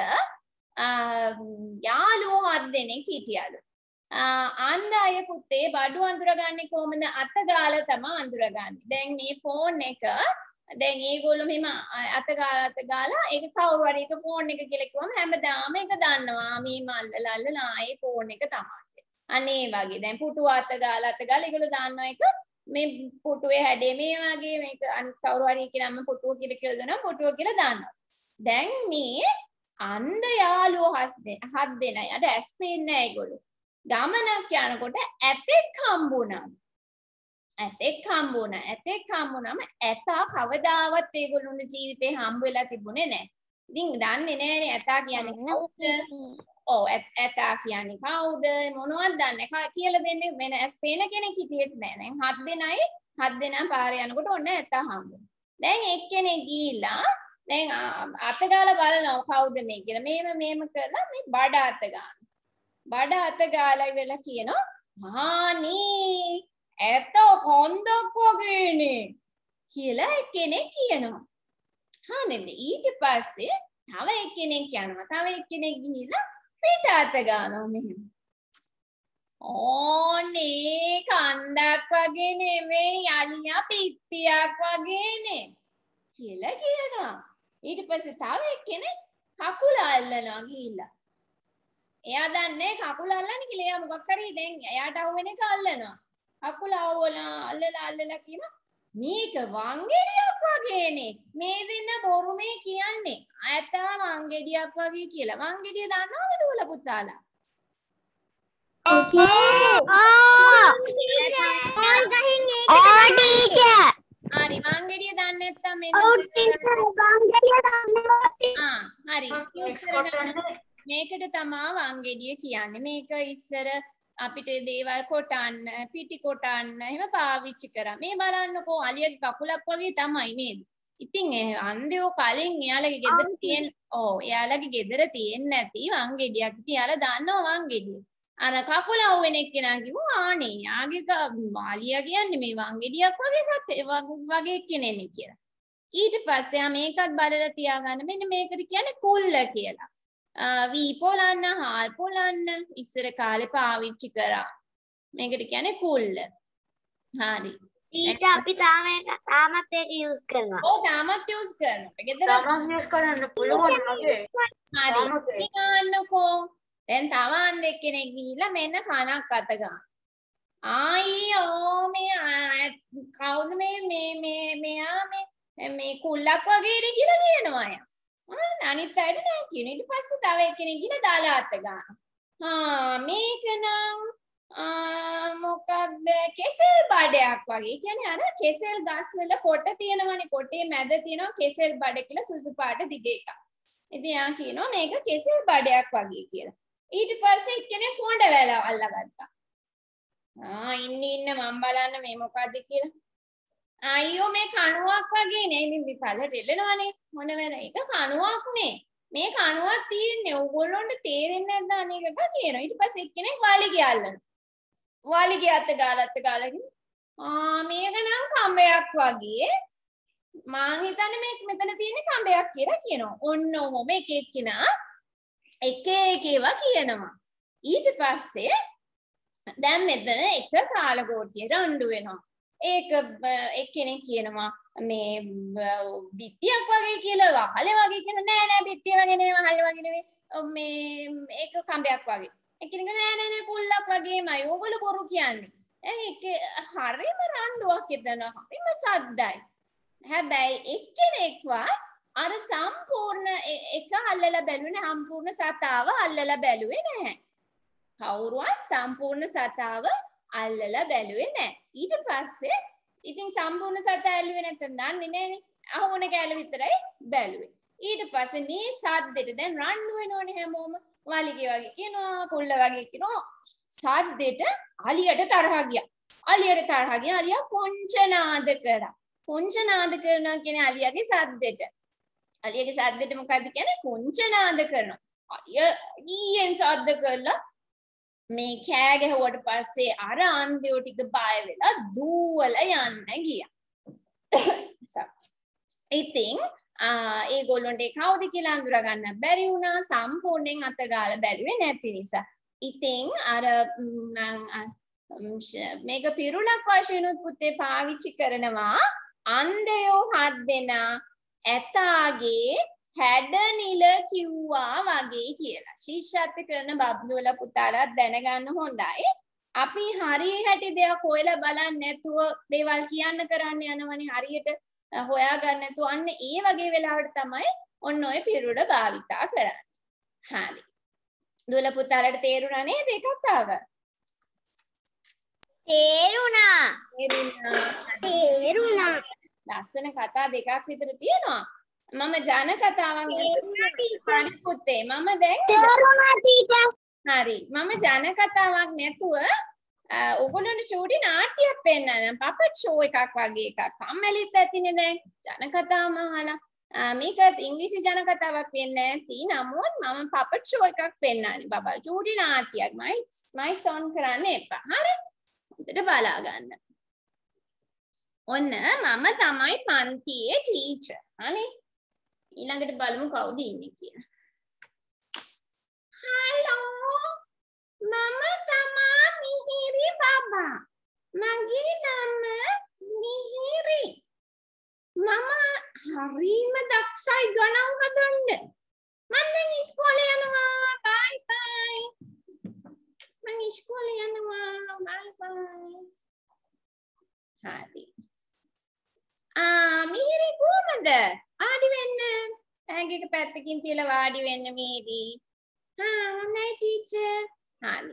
S1: යාළුවෝ 7 දෙනෙක් හිටියලු. අන්ධ අය පුතේ බඩු අඳුරගන්නේ කොහොමද? අත ගාලා තමයි අඳුරගන්නේ. දැන් මේ ෆෝන් එක දැන් ඒගොල්ලෝ මෙහෙම අත ගාලා ඒක කවුරු හරි එක ෆෝන් එක කියලා කිව්වම හැමදාම ඒක දන්නවා මේ මල්ලලා ඒ ෆෝන් එක තමයි. අනේ වගේ දැන් පුටුව අත ගාලා ඒගොල්ලෝ දන්නවා ඒක මේ පුටුවේ හැඩේ මේ වගේ මේක අනිත් කවුරු හරි කියනම පුටුව කියලා දෙනවා පුටුව කියලා දන්නවා. දැන් මේ අන්ධ යාළුවෝ හත් දෙනයි අද ඇස් පේන්නේ නැහැ ඒගොල්ලෝ. ගමනක් යනකොට ඇතෙක් හම්බුණා. ඇතෙක් හම්බුනම ඇතා කවදාවත් ඒගොල්ලොන්ගේ ජීවිතේ හම්බ වෙලා තිබුණේ නැහැ. ඉතින් දන්නේ නැහැනේ ඇතා කියන්නේ කවුද? ඔව් ඇතා කියන්නේ කවුද? මොනවද දන්නේ කියලා දෙන්නේ වෙන ඇස් පේන කෙනෙක් හිටියෙත් නැහැ. දැන් හත් දෙනා පාරේ යනකොට ඔන්න ඇතා හම්බුණා. දැන් එක්කෙනෙක් ගිහිල්ලා දැන් අතගාලා බලනවා කවුද මේ කියලා. මේම කරලා මේ බඩ අත ගන්නවා. බඩ අත ගාලා ඉවරලා කියනවා "හානී ඇතෝ කොන්දක් වගේනේ" කියලා එක්කෙනෙක් කියනවා. හානෙන්ද ඊට පස්සේ තව එක්කෙනෙක් යනවා. තව එක්කෙනෙක් ගිහිල්ලා පිට අත ගන්නවා මෙහෙම. ඕනේ කන්දක් වගේ නෙමෙයි අලියා පිටියක් වගේනේ කියලා කියනවා. ඊට පස්සේ තව එක්කෙනෙක් කකුල අල්ලනවා ගිහිල්ලා. එයා දන්නේ කකුල අල්ලන්නේ කියලා. එයා මොකක් කරේ දැන් එයාට අහුවෙන එක අල්ලනවා. කකුල අල්ලලා කියනවා මේක වංගෙඩියක් වගේනේ. මේ දෙන්න බොරු මේ කියන්නේ. ඇතා වංගෙඩියක් වගේ කියලා. වංගෙඩිය දන්නවද දුවලා පුතාලා? හරි වංගෙඩිය දන්නේ නැත්තම් හරි. මේකට තමා වංගෙඩිය කියන්නේ. මේක ඉස්සර අපිට දේවල් කොටන්න, පිටි කොටන්න එහෙම පාවිච්චි කරා. මේ බලන්නකෝ අලියගේ කකුලක් වගේ තමයි නේද? ඉතින් අන්ධයෝ කලින් එයාලගේ ගෙදර තියෙන එයාලගේ ගෙදර තියෙන්නේ නැති වංගෙඩියක්. ඉතින් එයාලා දන්නවා වංගෙඩිය. අර කකුල අවුවෙන එක්කෙනා කිව්වා "ආනේ යාගේ අලියා කියන්නේ මේ වංගෙඩියක් වගේ කෙනෙන්නේ" කියලා. ඊට පස්සේ මේකත් බලලා තියාගන්න. මෙන්න මේකට කියන්නේ කුල්ල කියලා. වී පොලන්න හාල් පොලන්න ඉස්සර කාලේ පාවිච්චි කරා. මේකට කියන්නේ කුල්ල. හරි.
S2: ඊට අපි තාමත් ඒක යූස් කරනවා.
S1: ඔව් තාමත් යූස් කරනවා. ගෙදර
S4: තාමත් යූස් කරන්න පුළුවන් වගේ.
S1: හරි. ඉතින්න්නකෝ දැන් තවන් දෙක්කෙනෙක් ගිහිල්ලා මෙන්න කනක් අත ගන්න. ආයියෝ මේ කවුද මෙයා මේ කුල්ලක් වගේනේ කියලා කියනවා අය. අනිත් අයට නෑ කියන. ඊට පස්සේ තව එක්කෙනෙක් ගිහලා දාලා අත ගන්නවා. මේක නම් මොකක්ද කෙසෙල් බඩයක් වගේ. කියන්නේ අර කෙසෙල් ගස් වල කොට තියෙනවනේ. කොටේ මැද තියෙනවා කෙසෙල් බඩ කියලා සුදු පාට දිග එකක්. ඉතින් යා කියනවා මේක කෙසෙල් බඩයක් වගේ කියලා. ඊට පස්සේ එක්කෙනෙක් හොඬ වැල අල්ලගත්තා. ඉන්න මම බලන්න මේ මොකද්ද කියලා. අයියෝ මේ කණුවක් වගේ නේ මේ පළට එල්ලනවනේ මොන වෙන එක කණුවක් නේ මේ කණුවක් තියෙන්නේ ඕගොල්ලොන්ට තේරෙන්නේ නැද්ද අනේක කියනවා. ඊට පස්සේ එක්කෙනෙක් වාලිගේ අල්ලනවා. වාලිගේ අත ගාලා මේක නම් කඹයක් වගේ මං හිතන්නේ මේක මෙතන තියෙන කඹයක් කියලා කියනවා. ඔන්න ඔහොම එක එක්කිනා එක ඒවා කියනවා. ඊට පස්සේ දැන් මෙතන එක කාලගෝටිය රණ්ඩු වෙනවා. ඒක එක්කෙනෙක් කියනවා මේ බිත්තියක් වගේ කියලා වහලේ වගේ කියන නෑ බිත්තිය වගේ නෙවෙයි වහලේ වගේ නෙවෙයි මේ ඒක කඹයක් වගේ. එක්කෙනෙක් නෑ කුල්ලක් වගේමයි. ඕගොල්ලෝ බොරු කියන්නේ. ඒක හරිම රණ්ඩුවක් එතන. හරිම සද්දයි. හැබැයි එක්කෙනෙක්වත් අර සම්පූර්ණ එක අල්ලලා බැලුවේ නැහැ. සම්පූර්ණ සතාව අල්ලලා බැලුවේ නැහැ. කවුරුවත් සම්පූර්ණ සතාව අල්ලලා බැලුවේ නැහැ. ඊට පස්සේ ඉතින් සම්පූර්ණ සතා ඇල්ලුවේ නැත්නම් දන්නේ නැහනේ. අහුවන කැල විතරයි බැලුවේ. ඊට පස්සේ මේ සද්දෙට දැන් රණ්ඩු වෙනෝනේ හැමෝම. වලිගේ වගේ කියනවා, කුල්ල වගේ කියනවා. සද්දෙට අලියට තරහ ගියා. අලියා කොංචනාද කරා. කොංචනාද කරනවා කියන්නේ අලියාගේ සද්දෙට. අලියාගේ සද්දෙට මොකද්ද කියන්නේ? කොංචනාද කරනවා. අලියා ඊයෙන් සද්ද කරලා මේ කෑ ගැහුවට පස්සේ අර අන්ධයෝ ටික බය වෙලා දූවලා යන්න ගියා. ඉතින් ඒගොල්ලන්ට කවුද කියලා අඳුර ගන්න බැරි වුණා. සම්පූර්ණයෙන් අත ගාලා බැලුවේ නැති නිසා. ඉතින් අර මේක පිරුලක් වශයෙන් පුතේ පාවිච්චි කරනවා අන්දයෝ 7 දෙනා ඇතාගේ හැඩනිල කිව්වා වගේ කියලා. ශිෂ්‍යත්ව කරන බබ්දුල පුතාලා දැනගන්න හොඳයි. අපි හරිය හැටි දෙයක් හොයලා බලන්නේ නැතුව දේවල් කියන්න කරන්න යනවනේ හරියට හොයාගන්න නැතුව අන්න ඒ වගේ වෙලාවට තමයි ඔන්න ඔය පිරුඩ භාවිතා කරන්නේ. හරි. දුල පුතාලට තේරුණා නේද ඒ කතාව?
S2: තේරුණා.
S1: ලස්සන කතා දෙකක් විතර තියෙනවා. මම ජන කතාවක් හරි පුතේ මම දැන්
S2: තේරුණා ටීචර්.
S1: හරි මම ජන කතාවක් නැතුව ඔයගොල්ලන්ට චූටි නාට්‍යයක් පෙන්නන්න පපට් ෂෝ එකක් වගේ එකක් අම්මලිත් ඇතිනේ දැන් ජන කතාවම අහලා මේක ඉංග්‍රීසි ජන කතාවක් වෙන්නේ නැති නමුත් මම පපට් ෂෝ එකක් පෙන්නන්නේ බබා චූටි නාට්‍යයක් මයික්ස් ඔන් කරන්න එපා හරි හොඳට බලා ගන්න ඔන්න මම තමයි පන්තියේ ටීචර් හරි ඊළඟට බලමු කවුද ඉන්නේ කියලා හලෝ මම තමා මිහිරි බබා මගේ නම මිහිරි මම හරිම දක්ෂයි ගණන් හදන්න මම දැන් ඉස්කෝලේ යනවා බයි බයි මම ඉස්කෝලේ යනවා බයි බයි හරි මිහිරි කොහමද ආඩි වෙන්න ටැග් එක පැත්තකින් තියලා වාඩි වෙන්න මිහිරි හොඳයි ටීචර් හරි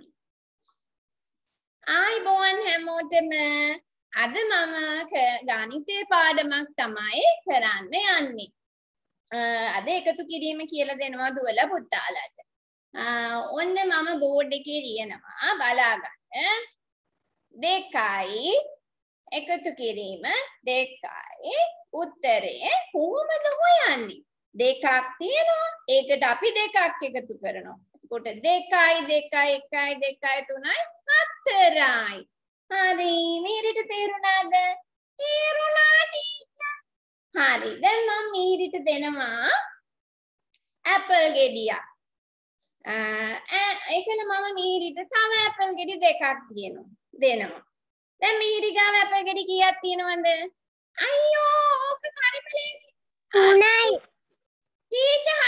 S1: ආයිබෝන් හැමෝටම අද මම ගණිතේ පාඩමක් තමයි කරන්න යන්නේ අද එකතු කිරීම කියලා දෙනවා දුවල පුතාලට ඔන්න මම බෝඩ් එකේ ලියනවා බලා ගන්න 2යි එකතු කිරීම 2යි උත්තරේ කොහොමද හොයන්නේ දෙකක් තියෙනවා ඒකට අපි දෙකක් එකතු කරනවා එතකොට 2යි 2යි 1යි 2යි 3යි 4යි හරි මීරිට තේරුණාද තේරුණා ටීචර් හරි දැන් මම මීරිට දෙනවා ඇපල් ගෙඩියක් ඒකල මම මීරිට තව ඇපල් ගෙඩි දෙකක් දෙනවා දැන් මීරි ගාව ඇපල් ගෙඩි කීයක් තියෙනවද අයියෝ ඕක හරි ප්ලීස්
S2: 3යි
S1: ටීචර්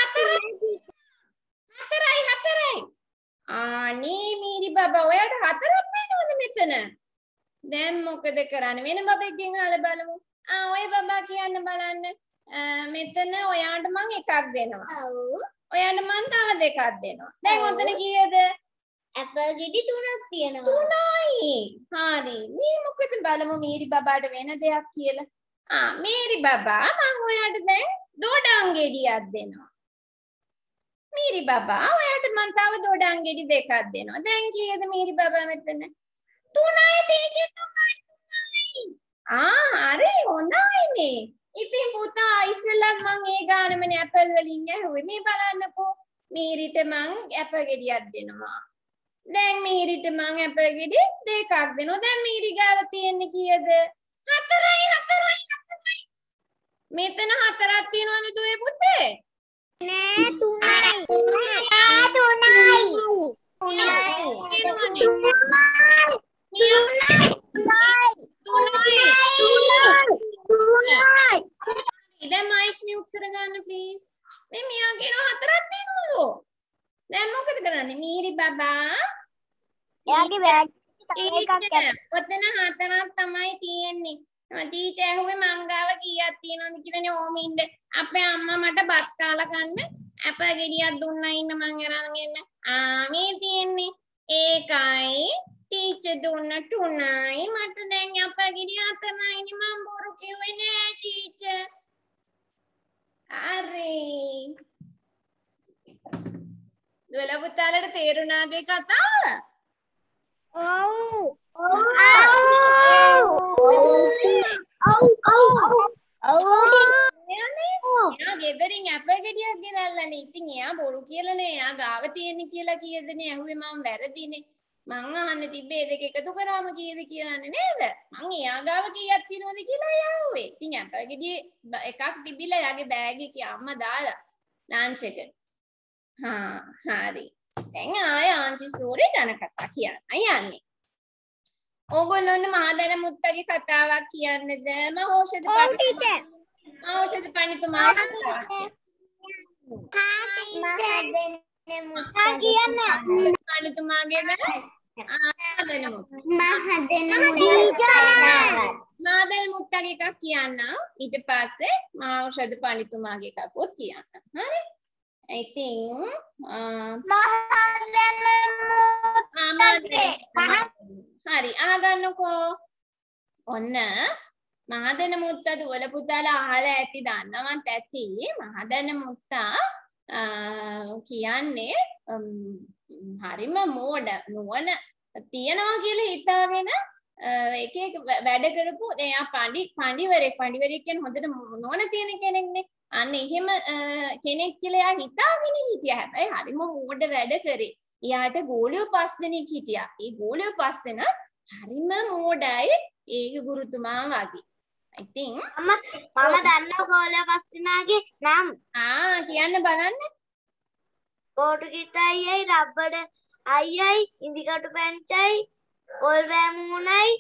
S1: 4යි අනේ මීරි බබා ඔයාට 4ක් වෙනවද මෙතන දැන් මොකද කරන්නේ වෙන බබෙක්ගෙන් අහලා බලමු ඔය බබා කියන්න බලන්න මෙතන ඔයාට මං එකක් දෙනවා ඔව් ඔයාට මං තව දෙකක් දෙනවා දැන් ඔතන කීයද
S2: ඇපල් ගෙඩි 3ක් තියෙනවා
S1: 3යි හරි මේ මොකද බලමු මීරි බබාට වෙන දෙයක් කියලා මීරි බබා මං ඔයාට දැන් දොඩම් ගෙඩියක් දෙනවා මීරි බබා ඔයාට මං තව දොඩම් ගෙඩි දෙකක් දෙනවා දැන් කීයද මීරි බබා මෙතන 3යි ටීචර් 3යි හරි හොඳයිනේ ඉතින් පුතා ඉස්සෙල්ලා මං ඒ ගානමනේ ඇපල් වලින් ඇහුවේ මේ බලන්නකෝ මීරිට මං ඇපල් ගෙඩියක් දෙනවා දැන් මීරිට මං ඇපල් ගෙඩි දෙකක් දෙනවා දැන් මීරි ගාව තියෙන්නේ කීයද 4යි මෙතන 4ක් තියෙනවද දුවේ පුතේ
S2: නෑ
S1: 3යි දැන් මයික්ස් මියුට් කරගන්න ප්ලීස් මේ මියා කියන 4ක් තියෙනවලු දැන් මොකද කරන්නේ මීරි බබා
S2: එයාගේ බෑග් එකක්
S1: ඔතන 4ක් තමයි තියෙන්නේ ටීචර් ඇහුවේ මං ගාව කීයක් තියෙනවද කියලානේ ඕම ඉන්න අපේ අම්මා මට බත් කාලා කන්න ඇපල් ගෙඩියක් දුන්නා ඉන්න මං අරන් එන්න මේ තියෙන්නේ ඒකයි ටීචර් දුන්න 3යි මට දැන් ඇපල් ගෙඩිය 4යිනේ මං බොරු කිව්වේ නෑ ටීචර් හරි දුවල පුතාලට තේරුණාද ඒ කතාව එයා ගෙදරින් ඇපල් ගෙඩියක් ගෙනල්ලානේ. ඉතින් එයා බොරු කියලානේ. එයා ගාව තියෙන්නේ කියලා කීයදනේ ඇහුවේ මම වැරදිනේ. මං අහන්න තිබ්බේ දෙක එකතු කරාම කීයද කියලානේ නේද? මං එයා ගාව කීයක් තියෙනවද කියලා එයා ඇහුවේ. ඉතින් ඇපල් ගෙඩිය එකක් තිබිලා එයාගේ බෑග් එකේ අම්මා දාලා ලන්ච් එකට. හරි. දැන් ආය ආන්ටි ස්ටෝරි ජන කතා කියන්න යන්නේ. ඕගොල්ලොන්න මහදැන මුත්තගේ කතාවක් කියන්නද මහෞෂධ පඬිතුමා පඬිතුමාගේ මාදැන මුත්තගේ එකක් කියන්න ඊට පස්සේ මහෞෂධ පඬිතුමාගේ එකකුත් කියන්න හරි ඉතින් හරි ආගන්නකෝ ඔන්න මහදැන මුත්තා දුවල පුතාලා අහලා ඇති දන්නවත් ඇති මහදැන මුත්තා කියන්නේ හරිම මෝඩ නුවණ තියනවා කියලා හිතාගෙන එක එක වැඩ කරපු එයා පඬිවරයෙක් කියන්නේ හොඳට නුවණ තියෙන කෙනෙක්නේ අන්න එහෙම කෙනෙක් කියලා එයා හිතාගෙන හිටියා හැබැයි හරිම මෝඩ වැඩ කරේ එයාට ගෝලියෝ 5 දෙනෙක් හිටියා ඒ ගෝලියෝ 5 දෙනා හරිම මෝඩයි ඒක ගුරුතුමා වගේ ඉතින්
S2: මම දන්නවා ගෝලියෝ 5 දෙනාගේ නම්
S1: කියන්න බලන්න
S2: කෝටු කිතයියි රබ්බඩ අයියයි ඉන්දිකටු පැංචයි ඔල් බෑමුණයි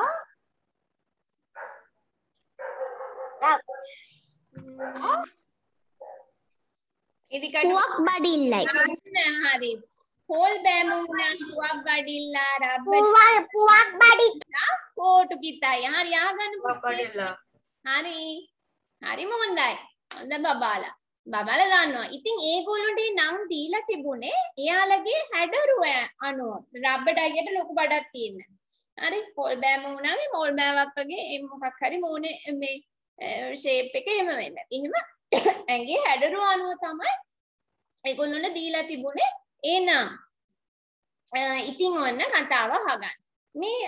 S1: පුවක් බඩිල්ලයි හරි පොල් බෑමුණා පුවක් බඩිල්ලා රබ්බඩ පුවක් බඩිල්ලා කෝටු කිතයි හරි ආගන්න පුවක් බඩිල්ලා හරිම හොඳයි හොඳ බබාලා දන්නවා ඉතින් ඒගොල්ලන්ට නම් දීලා තිබුණේ එයාලගේ හැඩරුව අනුව රබ්බඩ අයියට ලොකු බඩක් තියෙන හරි පොල් බෑමුණාගේ මෝල් බෑවක් වගේ මොකක් හරි මූණේ මේ ෂේප් එක එහෙම වෙන්න එහෙම ඇඟේ හැඩරුව අනුව තමයි ඒගොල්ලන්ට දීලා තිබුණේ ඒ නම් ඉතින් ඔන්න කතාව අහගන්න මේ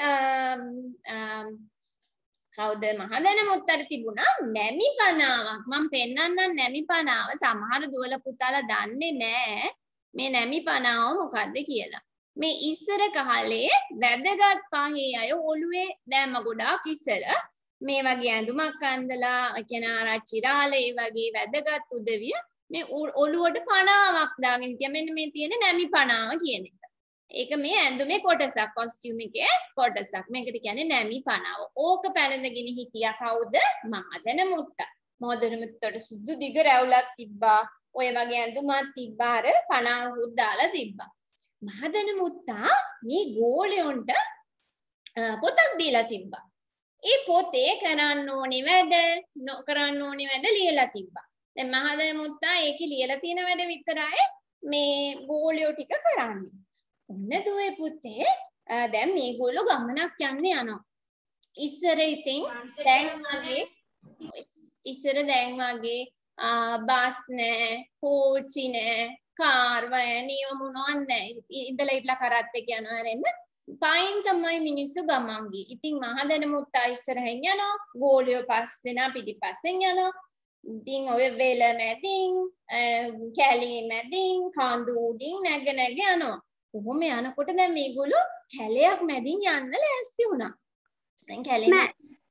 S1: කවුද මහදැන මුත්තට තිබුණා නැමි පනාවක් මම පෙන්නන්නම් නැමි පනාව සමහර දුවල පුතාලා දන්නේ නැහැ මේ නැමි පනාව මොකද්ද කියලා මේ ඉස්සර කාලේ වැදගත් පහේ අය ඔළුවේ දැම්ම ගොඩාක් ඉස්සර මේ වගේ ඇඳුමක් අඳලා කියන ආරච්චි රාලේ වගේ වැදගත් උදවිය මේ ඔළුවට පනාවක් දාගෙන හිටියා මෙන්න මේ තියෙන නැමි පනාව කියන එක ඒක මේ ඇඳුමේ කොටසක් කොස්ටියුම් එකේ කොටසක් මේකට කියන්නේ නැමි පනාව. ඕක පැනඳගෙන හිටියා කවුද? මහදැන මුත්තා. මහදැන මුත්තට සුදු දිග රැවුලක් තිබ්බා. ඔය වගේ ඇඳුමක් තිබ්බා අර පනාවකුත් දාලා තිබ්බා. මහදැන මුත්තා මේ ගෝලයන්ට පොතක් දීලා තිබ්බා. ඒ පොතේ කරන්න ඕනේ වැඩ නොකරන්න ඕනේ වැඩ ලියලා තිබ්බා. දැන් මහදැන මුත්තා ඒකේ ලියලා තියෙන වැඩ විතරයි මේ ගෝලයෝ ටික කරන්නේ. ඔන්න දුවේ පුතේ දැන් මේගොල්ලෝ ගමනක් යන්න යනවා. ඉස්සර ඉතින් දැන් වගේ බස් නෑ, කෝච්චි නෑ, කාර් වෑන් ඒව මොනවත් නෑ. ඉඳලා ඉట్లా කරත් එක යනවා හැරෙන්න. පයින් තමයි මිනිස්සු ගමන් ගියේ. ඉතින් මහදැන මුත්තා ඉස්සරහින් යනවා, ගෝලියෝ 5 දෙනා පිටිපස්සෙන් යනවා. ඉතින් ඔය වෙල මැදින්, කැලේ මැදින්, කඳු උඩින් නැග යනවා. කොහොම යනකොට දැන් මේගොල්ලෝ කැලයක් මැදින් යන්න ලෑස්ති වුණා. දැන් කැලේ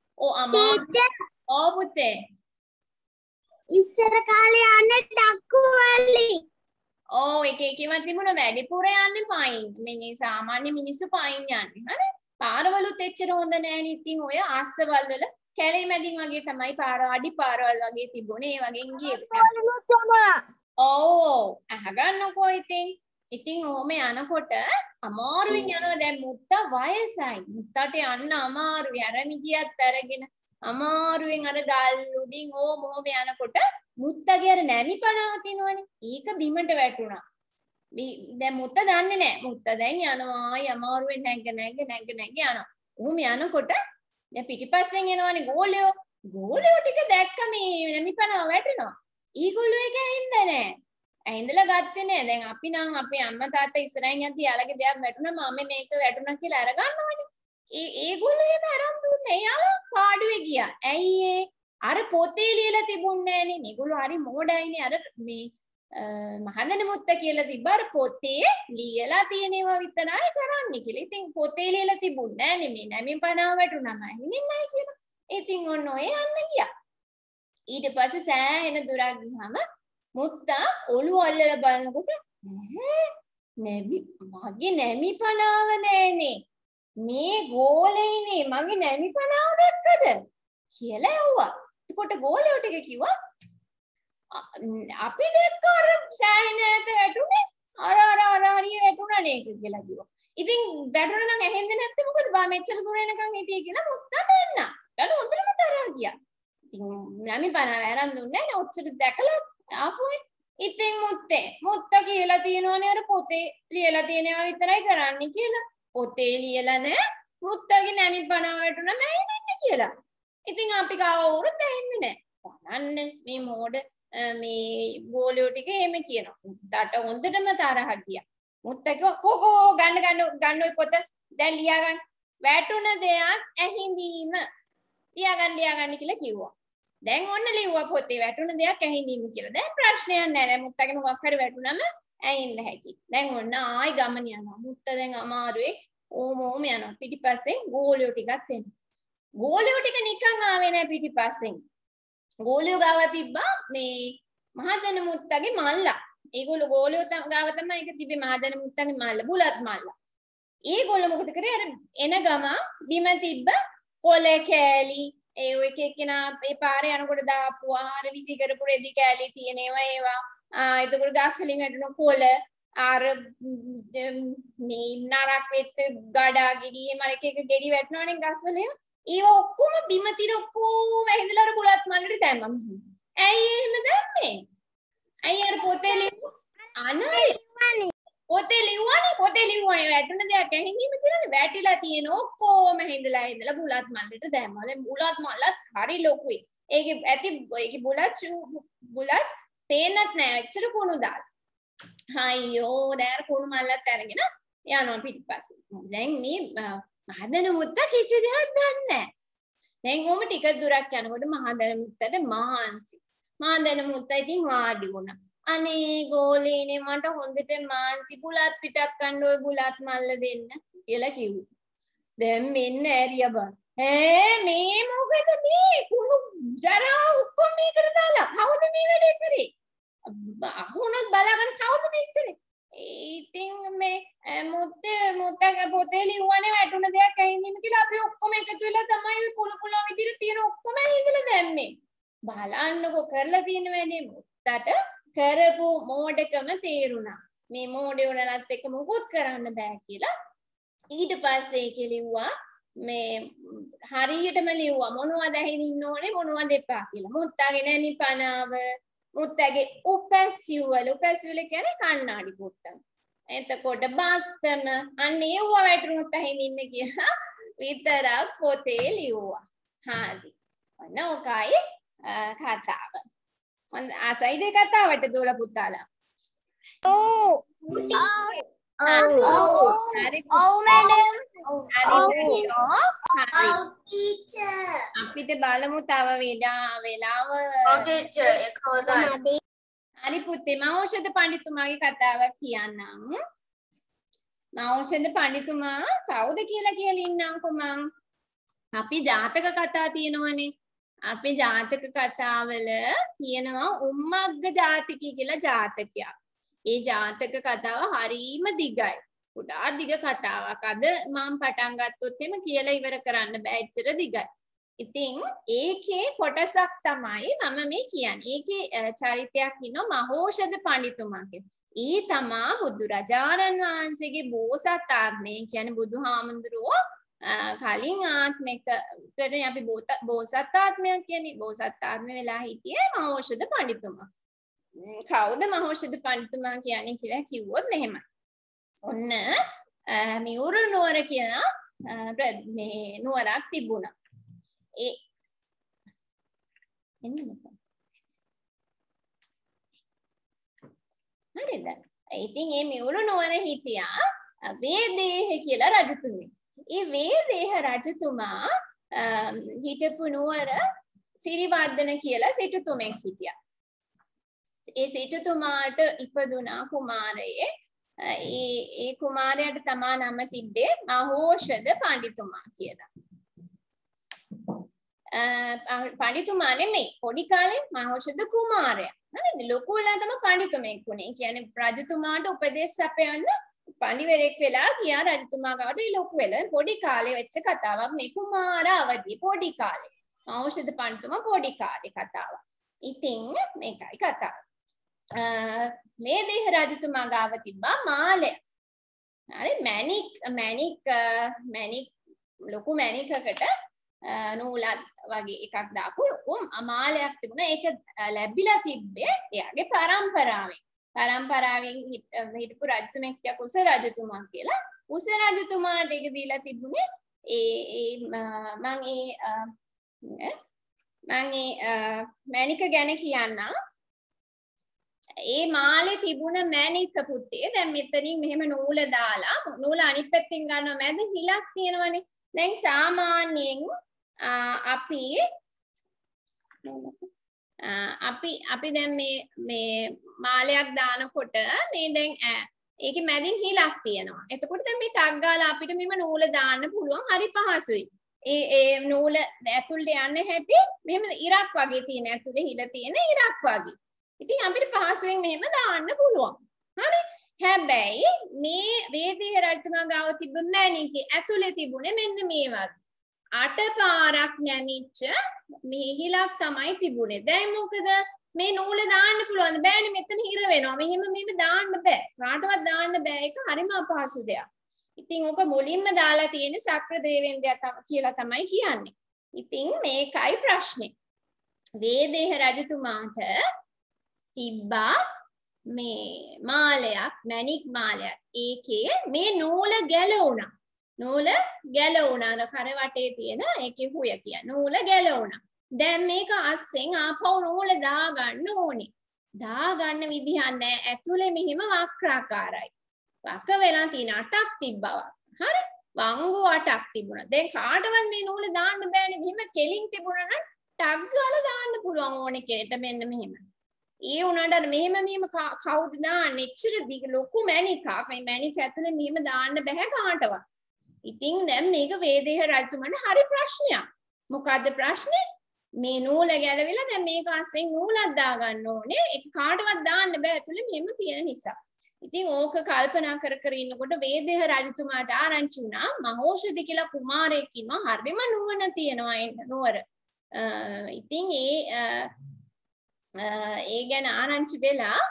S1: පුතේ
S2: ඉස්සර කාලේ යන්නේ ඩක්කු වලින්.
S1: එක එකවත් තිබුණා වැඩිපුර යන්නේ පයින්. මේ සාමාන්‍ය මිනිස්සු පයින් යන්නේ. හරි? පාරවලුත් එච්චර හොඳ නෑනේ. ඉතින් ඔය ආස්සවල් වල කැලේ මැදින් වගේ තමයි අඩි පාරවල් වගේ තිබුණේ. ඒ වගේ ගියේ. අහගන්නකෝ ඉතින් ඔහොම යනකොට අමාරුවෙන් යනවා දැන් මුත්තා වයසයි. මුත්තාට යන්න අමාරුයි. අර මිදියත් අරගෙන අමාරුවෙන් අර ගල් උඩින් ඔහොම යනකොට මුත්තගේ අර නැමි පනාව තිනවනේ. ඒක බිමට වැටුණා. දැන් මුත්තා දන්නේ නැහැ. මුත්තා දැන් යනවා අමාරුවෙන් නැග යනවා. ඔහොම යනකොට දැන් පිටිපස්සෙන් එනවනේ ගෝලයෝ. ගෝලයෝ ටික දැක්ක මේ නැමි පනාව වැටෙනවා. ඊගොල්ලෝ ඒක ඇහිඳ නැහැ. ඇහිඳලා ගත්තේ නෑ. දැන් අපි නම් අපේ අම්මා තාත්තා ඉස්සරහින් යද්දි යාළගේ දෙයක් වැටුණා මම මේක වැටුණා කියලා අරගන්නවනේ. ඒගොල්ලෝ එහෙම අරන් දුන්නේ. යාළා පාඩුවේ ගියා. ඇයි අර පොතේ ලියලා තිබුණේ නෑනේ. මේගොල්ලෝ හරි මෝඩයිනේ. අර මේ මහදැන මුත්තා කියලා තිබ්බ අර පොතේ ලියලා තියෙනවා විතරයි කරන්නේ කියලා. ඉතින් පොතේ ලියලා තිබුණේ නෑනේ මේ නැමි පනාව වැටුණාම ඇහින්නේ නෑ කියලා. ඉතින් ඔන්න ඔය යන්න ගියා. ඊට පස්සේ සෑහෙන දුරක් ගියාම මුත්තා ඔළුව අල්ලලා බලනකොට මගේ නැමි පනාව නෑනේ. මේ ගෝලේනේ මගේ නැමි පනාව දැක්කද කියලා ඇහුවා. එතකොට ගෝලයෝ ටික කිව්වා අපි දැක්ක අර සෑහෙන ඈත වැටුනේ අර හරිය වැටුණානේ කියලා කිව්වා. ඉතින් වැටුණා නම් ඇහෙන්නේ නැත්තේ මොකද බා මෙච්චර දුර එනකන් හිටියේ කියලා මුත්තා දෙන්න. ඊට හොඳටම තරහා ගියා. ඉතින් නැමි පනාව අරන් දුන්නේ නැහැ ඔච්චර දැකලා ආපුවේ. ඉතින් මුත්තා කියලා තියෙනවනේ අර පොතේ ලියලා තියෙනවා විතරයි කරන්නේ කියලා. පොතේ ලියලා නැහැ මුත්තගේ නැමි පනාව වැටුණා මැරෙන්නේ කියලා. ඉතින් අපි කවුරුත් ඇහෙන්නේ නැහැ. බලන්න මේ මෝඩ මේ ගෝලියෝ ටික එහෙම කියනවා. මුත්තට හොඳටම තරහ ගියා. මුත්තක කොකෝ ගන්න ඔය පොත දැන් ලියා ගන්න. වැටුණ දෙයක් ඇහිඳීම ලියා ගන්න කියලා කිව්වා. දැන් ඔන්න ලිව්වා පොතේ වැටුණ දෙයක් ඇහිඳීම කියලා. දැන් ප්‍රශ්නයක් නැහැ. දැන් මුත්තගේ මොකක් හරි වැටුණම ඇහින්න හැකි. දැන් ඔන්න ආයි ගමන යනවා. මුත්තා දැන් අමාරුවේ ඕම යනවා. පිටිපස්සෙන් ගෝලියෝ ටිකක් එනවා. ගෝලියෝ ටික නිකන් ආවේ නැහැ පිටිපස්සෙන්. ගෝලියෝ ගාව තිබ්බා මේ මහදන මුත්තගේ මල්ලා. ඒගොල්ලෝ ගෝලියෝ ගාව තමයි ඒක තිබ්බේ මහදන මුත්තගේ මල්ලා බුලත් මල්ලා. ඒගොල්ලෝ මොකද කරේ අර එන ගම බිම තිබ්බ කොළ කෑලි ඒ ඔය එක්කෙනා ඒ පාරේ යනකොට දාපු ආහාර විසි කරපු රෙදි කෑලි තියෙනවා ඒවා. එතකොට ගස් වලින් වැටෙන කොළ අර මේ නරක් වෙච්ච ගඩා ගෙඩියේ මල එක ගෙඩි වැටෙනවනේ ගස් වලින්. ඒව ඔක්කොම බිම තිර ඔක්කොම ඇහිදලා අර බුලත් මල්ලට දැම්මම. ඇයි එහෙම දැම්මේ? ඇයි අර පොතේ ලිව්වා? අනේ පොතේ ලිව්වනේ වැටුණ දෙයක් ඇහිඳීම කියලානේ වැටිලා තියෙන ඔක්කොම ඇහිදලා බුලත් මල්ලට දැම්මා. දැන් බුලත් මල්ලත් හරි ලොකුයි. ඒකේ ඇති ඒකේ බුලත් පේන්නත් නෑ එච්චර කුණු දාලා. අයියෝ දැන් කුණු මල්ලත් අරගෙන යනවා පිටිපස්සේ. දැන් මේ මහදන මුත්තා කිසි දෙයක් දන්නේ නැහැ. දැන් කොහොම ටික දුරක් යනකොට මහදන මුත්තට මාන්සි. මහදන මුත්තා ඉතින් වාඩි වුණා. අනේ ගෝලීනේ මට හොඳට මාන්සි බුලත් පිටක් ගන්න ඔය බුලත් මල්ල දෙන්න කියලා කිව්වා. දැන් මෙන්න ඇරියා බං. මේ මොකද මේ කුණු ජරා ඔක්කොම මේකට දාලා කවුද මේ වැඩේ කරේ? අහුනොත් බලාගෙන කවුද මේක කරේ? ඉතින් මේ මුත්තගේ පොතේ ලිව්වනේ වැටුණ දෙයක් ඇහිඳීම කියලා අපි ඔක්කොම එකතු වෙලා තමයි ඔය පුළු විදිහට තියෙන ඔක්කොම ඇහිඳලා දැම්මේ. බලන්නකෝ කරලා තියෙන වැඩේ මුත්තට කරපු මෝඩකම තේරුණා. මේ මෝඩේ උනලත් එක්ක මොකුත් කරන්න බෑ කියලා. ඊට පස්සේ කෙලිව්වා මේ හරියටම ලිව්වා මොනවද ඇහිඳින්න ඕනේ මොනවද එපා කියලා. මුත්තගේ නැමි පනාව මුත්තගේ උපැසියුවල කියන්නේ කණ්ණාඩි කුට්ටම. එතකොට බස්තම අන්න ඒව වැටුනොත් ඇහිඳින්න කියලා විතරක් පොතේ ලිව්වා. හරි. ඔන්න ඔකයි කතාව. ආසයිද කතාවට දොළ පුතාලා?
S2: ඔව්.
S1: හරි. ඔව් මැඩම්. හරි. අපිට බලමු තව වෙලාව.
S4: ඔව් ටීචර් ඒක හොඳයි.
S1: හරි පුතේ මම ඖෂධ පඬිතුමාගේ කතාවක් කියන්නම්. ඖෂධ පඬිතුමා කවුද කියලා ඉන්නම්කෝ මං. අපි ජාතක කතා තියෙනවනේ. අපි ජාතක කතාවල තියෙනවා උම්මග්ග ජාතකී කියලා ජාතකයක්. ඒ ජාතක කතාව හරීම දිගයි. කුඩා දිග කතාවක්. අද මම පටන් ගත්තොත් එimhe කියලා ඉවර කරන්න බෑ එච්චර දිගයි. ඉතින් ඒකේ කොටසක් තමයි මම මේ කියන්නේ. ඒකේ චරිතයක් ඉන්නවා මහෞෂධ පඬිතුමා කියලා. ඊ තමා බුදුරජාණන් වහන්සේගේ බෝසත් ආත්මය කියන්නේ බුදුහාමුදුරුවෝ කලින් ආත්මයකට අපි බෝසත් ආත්මයක් කියන්නේ. බෝසත් ආත්මය වෙලා හිටියේ මහෞෂධ පඬිතුමා. කවුද මහෞෂධ පඬිතුමා කියන්නේ කියලා කිව්වොත් මෙහෙමයි. ඔන්න මියුරු නුවර කියන මේ නුවරක් තිබුණා. හරිද? ඉතින් මේ මියුරු නුවර හිටියා වේදේහ කියලා රජතුමෙක්. ඒ වේදේහ රජතුමා හිටපු නුවර සිරිවර්ධන කියලා සිටුතුමෙක් හිටියා. ඒ සිටුතුමාට ඉපදුනා කුමාරයෙක්. ඒ කුමාරයාට තමා නම තිබ්බේ මහෞෂධ පඬිතුමා කියලා. පඬිතුමා නෙමෙයි පොඩි කාලේ මහෞෂධ කුමාරයා. හරිද? ලොකු වෙලා තමයි පඬිතුමෙක් වුණේ. කියන්නේ රජතුමාට උපදෙස් අපයන්න පඬිවරයෙක් වෙලා ගියා රජතුමා ගාවට ලොකු වෙලා පොඩි කාලේ වෙච්ච කතාවක් මේ කුමාර අවදී පොඩි කාලේ ඖෂධ පඬිතුමා පොඩි කාලේ කතාවක්. ඉතින් මේකයි කතාව. මේ දේහ රජතුමා ගාව තිබ්බා මාලය. හරි මැණික් ලොකු මැණිකකට නූලක් වගේ එකක් දාපු මාලයක් තිබුණා. ඒක ලැබිලා තිබ්බේ එයාගේ පරම්පරාවෙන් හිටපු රජතුමෙක් හිටියා කුස රජතුමා කියලා. කුස රජතුමාට ඒක දීලා තිබුණේ මම මැණික ගැන කියන්නම්. ඒ මාලේ තිබුණ මැණික පුතේ දැන් මෙතනින් මෙහෙම නූල දාලා නූල අනිත් පැත්තෙන් ගන්නවා මැද හිලක් තියෙනවනේ. දැන් සාමාන්‍යයෙන් අපි දැන් මේ මාලයක් දානකොට මේ දැන් ඒකේ මැදින් හිලක් තියෙනවා. එතකොට දැන් මේ ටක් ගාලා අපිට මෙහෙම නූල දාන්න පුළුවන්. හරි පහසුයි. ඒ නූල ඇතුළට යන්නේ හැටි මෙහෙම ඉරක් වගේ තියෙන ඇතුළේ හිල තියෙන ඉරක් වගේ. ඉතින් අපිට පහසුවෙන් මෙහෙම දාන්න පුළුවන්. හරි. හැබැයි මේ වේදේහ රජතුමා ගාව තිබ්බ මැණිකේ ඇතුළේ තිබුණේ මෙන්න මේ වගේ. 8 පාරක් නැමිච්ච මිහිලක් තමයි තිබුණේ. දැන් මොකද මේ නූල දාන්න පුළුවන් බෑනේ මෙතන හිර වෙනවා. මෙහෙම දාන්න බෑ. කාටවත් දාන්න බෑ. ඒක හරිම අපහසු දෙයක්. ඉතින් ඕක මුලින්ම දාලා තියෙන්නේ සක්‍ර දේවේන්ද්‍රයා කියලා තමයි කියන්නේ. ඉතින් මේකයි ප්‍රශ්නේ. වේදේහ රජතුමාට තිබ්බා මේ මාලයක් මැණික් මාලයක්. ඒකේ මේ නූල ගැලවුණා. අර කර වටේ තියෙන ඒකේ හුය කියන නූල ගැලවුණා. දැන් මේක අස්සෙන් ආපහු නූල දාගන්න ඕනේ. දාගන්න විදිහක් නැහැ. ඇතුලේ මෙහිම වක්‍රාකාරයි. වක වෙලා තියෙන 8ක් තිබ්බා. හරි. වංගු 8ක් තිබුණා. දැන් කාටවත් මේ නූල දාන්න බෑනේ. මෙහිම කෙලින් තිබුණා නම් ටක් ගාලා දාන්න පුළුවන් ඕනේ කෙලට මෙන්න මෙහෙම. ඒ උනාට මෙහෙම කවුද දාන්නේ? එච්චර දිග ලොකු මැණිකක්. මේ මැණික ඇතුලේ මෙහෙම දාන්න බෑ කාටවත්. ඉතින් දැන් මේක වේදේහ රජතුමන්ට හරි ප්‍රශ්නයක්. මොකද්ද ප්‍රශ්නේ? මේ නූල ගැලවිලා දැන් මේක අස්සෙන් නූලක් දාගන්න ඕනේ. ඒක කාටවත් දාන්න බෑ ඇතුලේ මෙහෙම තියෙන නිසා. ඉතින් ඕක කල්පනා කර ඉන්නකොට වේදේහ රජතුමාට ආරංචි වුණා මහෞෂධි කියලා කුමාරයෙක් ඉන්නවා. හරිම නුවණ තියෙනවා නුවර. ඉතින් ඒ ගැන ආරංචි වෙලා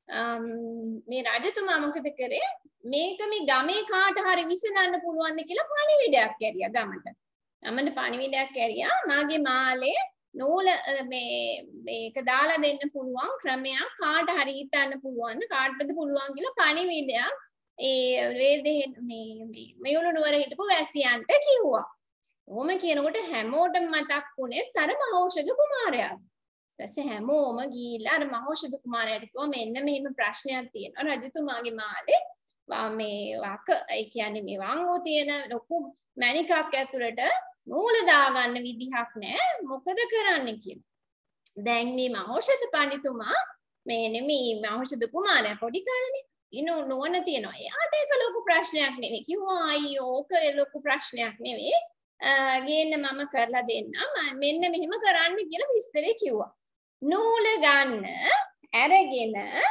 S1: මේ රජතුමා මොකද කරේ? මේක මේ ගමේ කාට හරි විසඳන්න පුළුවන්ද කියලා පණිවිඩයක් කැරියා ගමට. ගමට පණිවිඩයක් කැරියා මාගේ මාලේ නූල මේක දාලා දෙන්න පුළුවන් ක්‍රමයක් කාට හරි හිතන්න පුළුවන්ද කාටද පුළුවන් කියලා පණිවිඩයක් ඒ වේදේ මේවුණු නුවර හිටපු වැසියන්ට කිව්වා. ඔහොම කියනකොට හැමෝටම මතක් වුණේ අර මහෞෂධ කුමාරයා. ඊපස්සේ හැමෝම ගිහිල්ලා අර මහෞෂධ කුමාරයාට කිව්වා මෙන්න මෙහෙම ප්‍රශ්නයක් තියෙනවා රජතුමාගේ මාලේ මේ වක ඒ කියන්නේ මේ වංගෝ තියෙන ලොකු මැණිකක් ඇතුළට නූල දාගන්න විදිහක් නැහැ මොකද කරන්න කියලා. දැන් මේ මහෞෂධ පඬිතුමා මේ නෙමෙයි මහෞෂධ කුමාරයා පොඩි කාලේ නුවණ තියෙනවා. එයාට ඒක ලොකු ප්‍රශ්නයක් නෙවෙයි. කිව්වා අයියෝ ඕක ලොකු ප්‍රශ්නයක් නෙවෙයි. ගේන්න මම කරලා දෙන්නම්. මෙන්න මෙහෙම කරන්න කියලා විස්තරේ කිව්වා. නූල ගන්න අරගෙන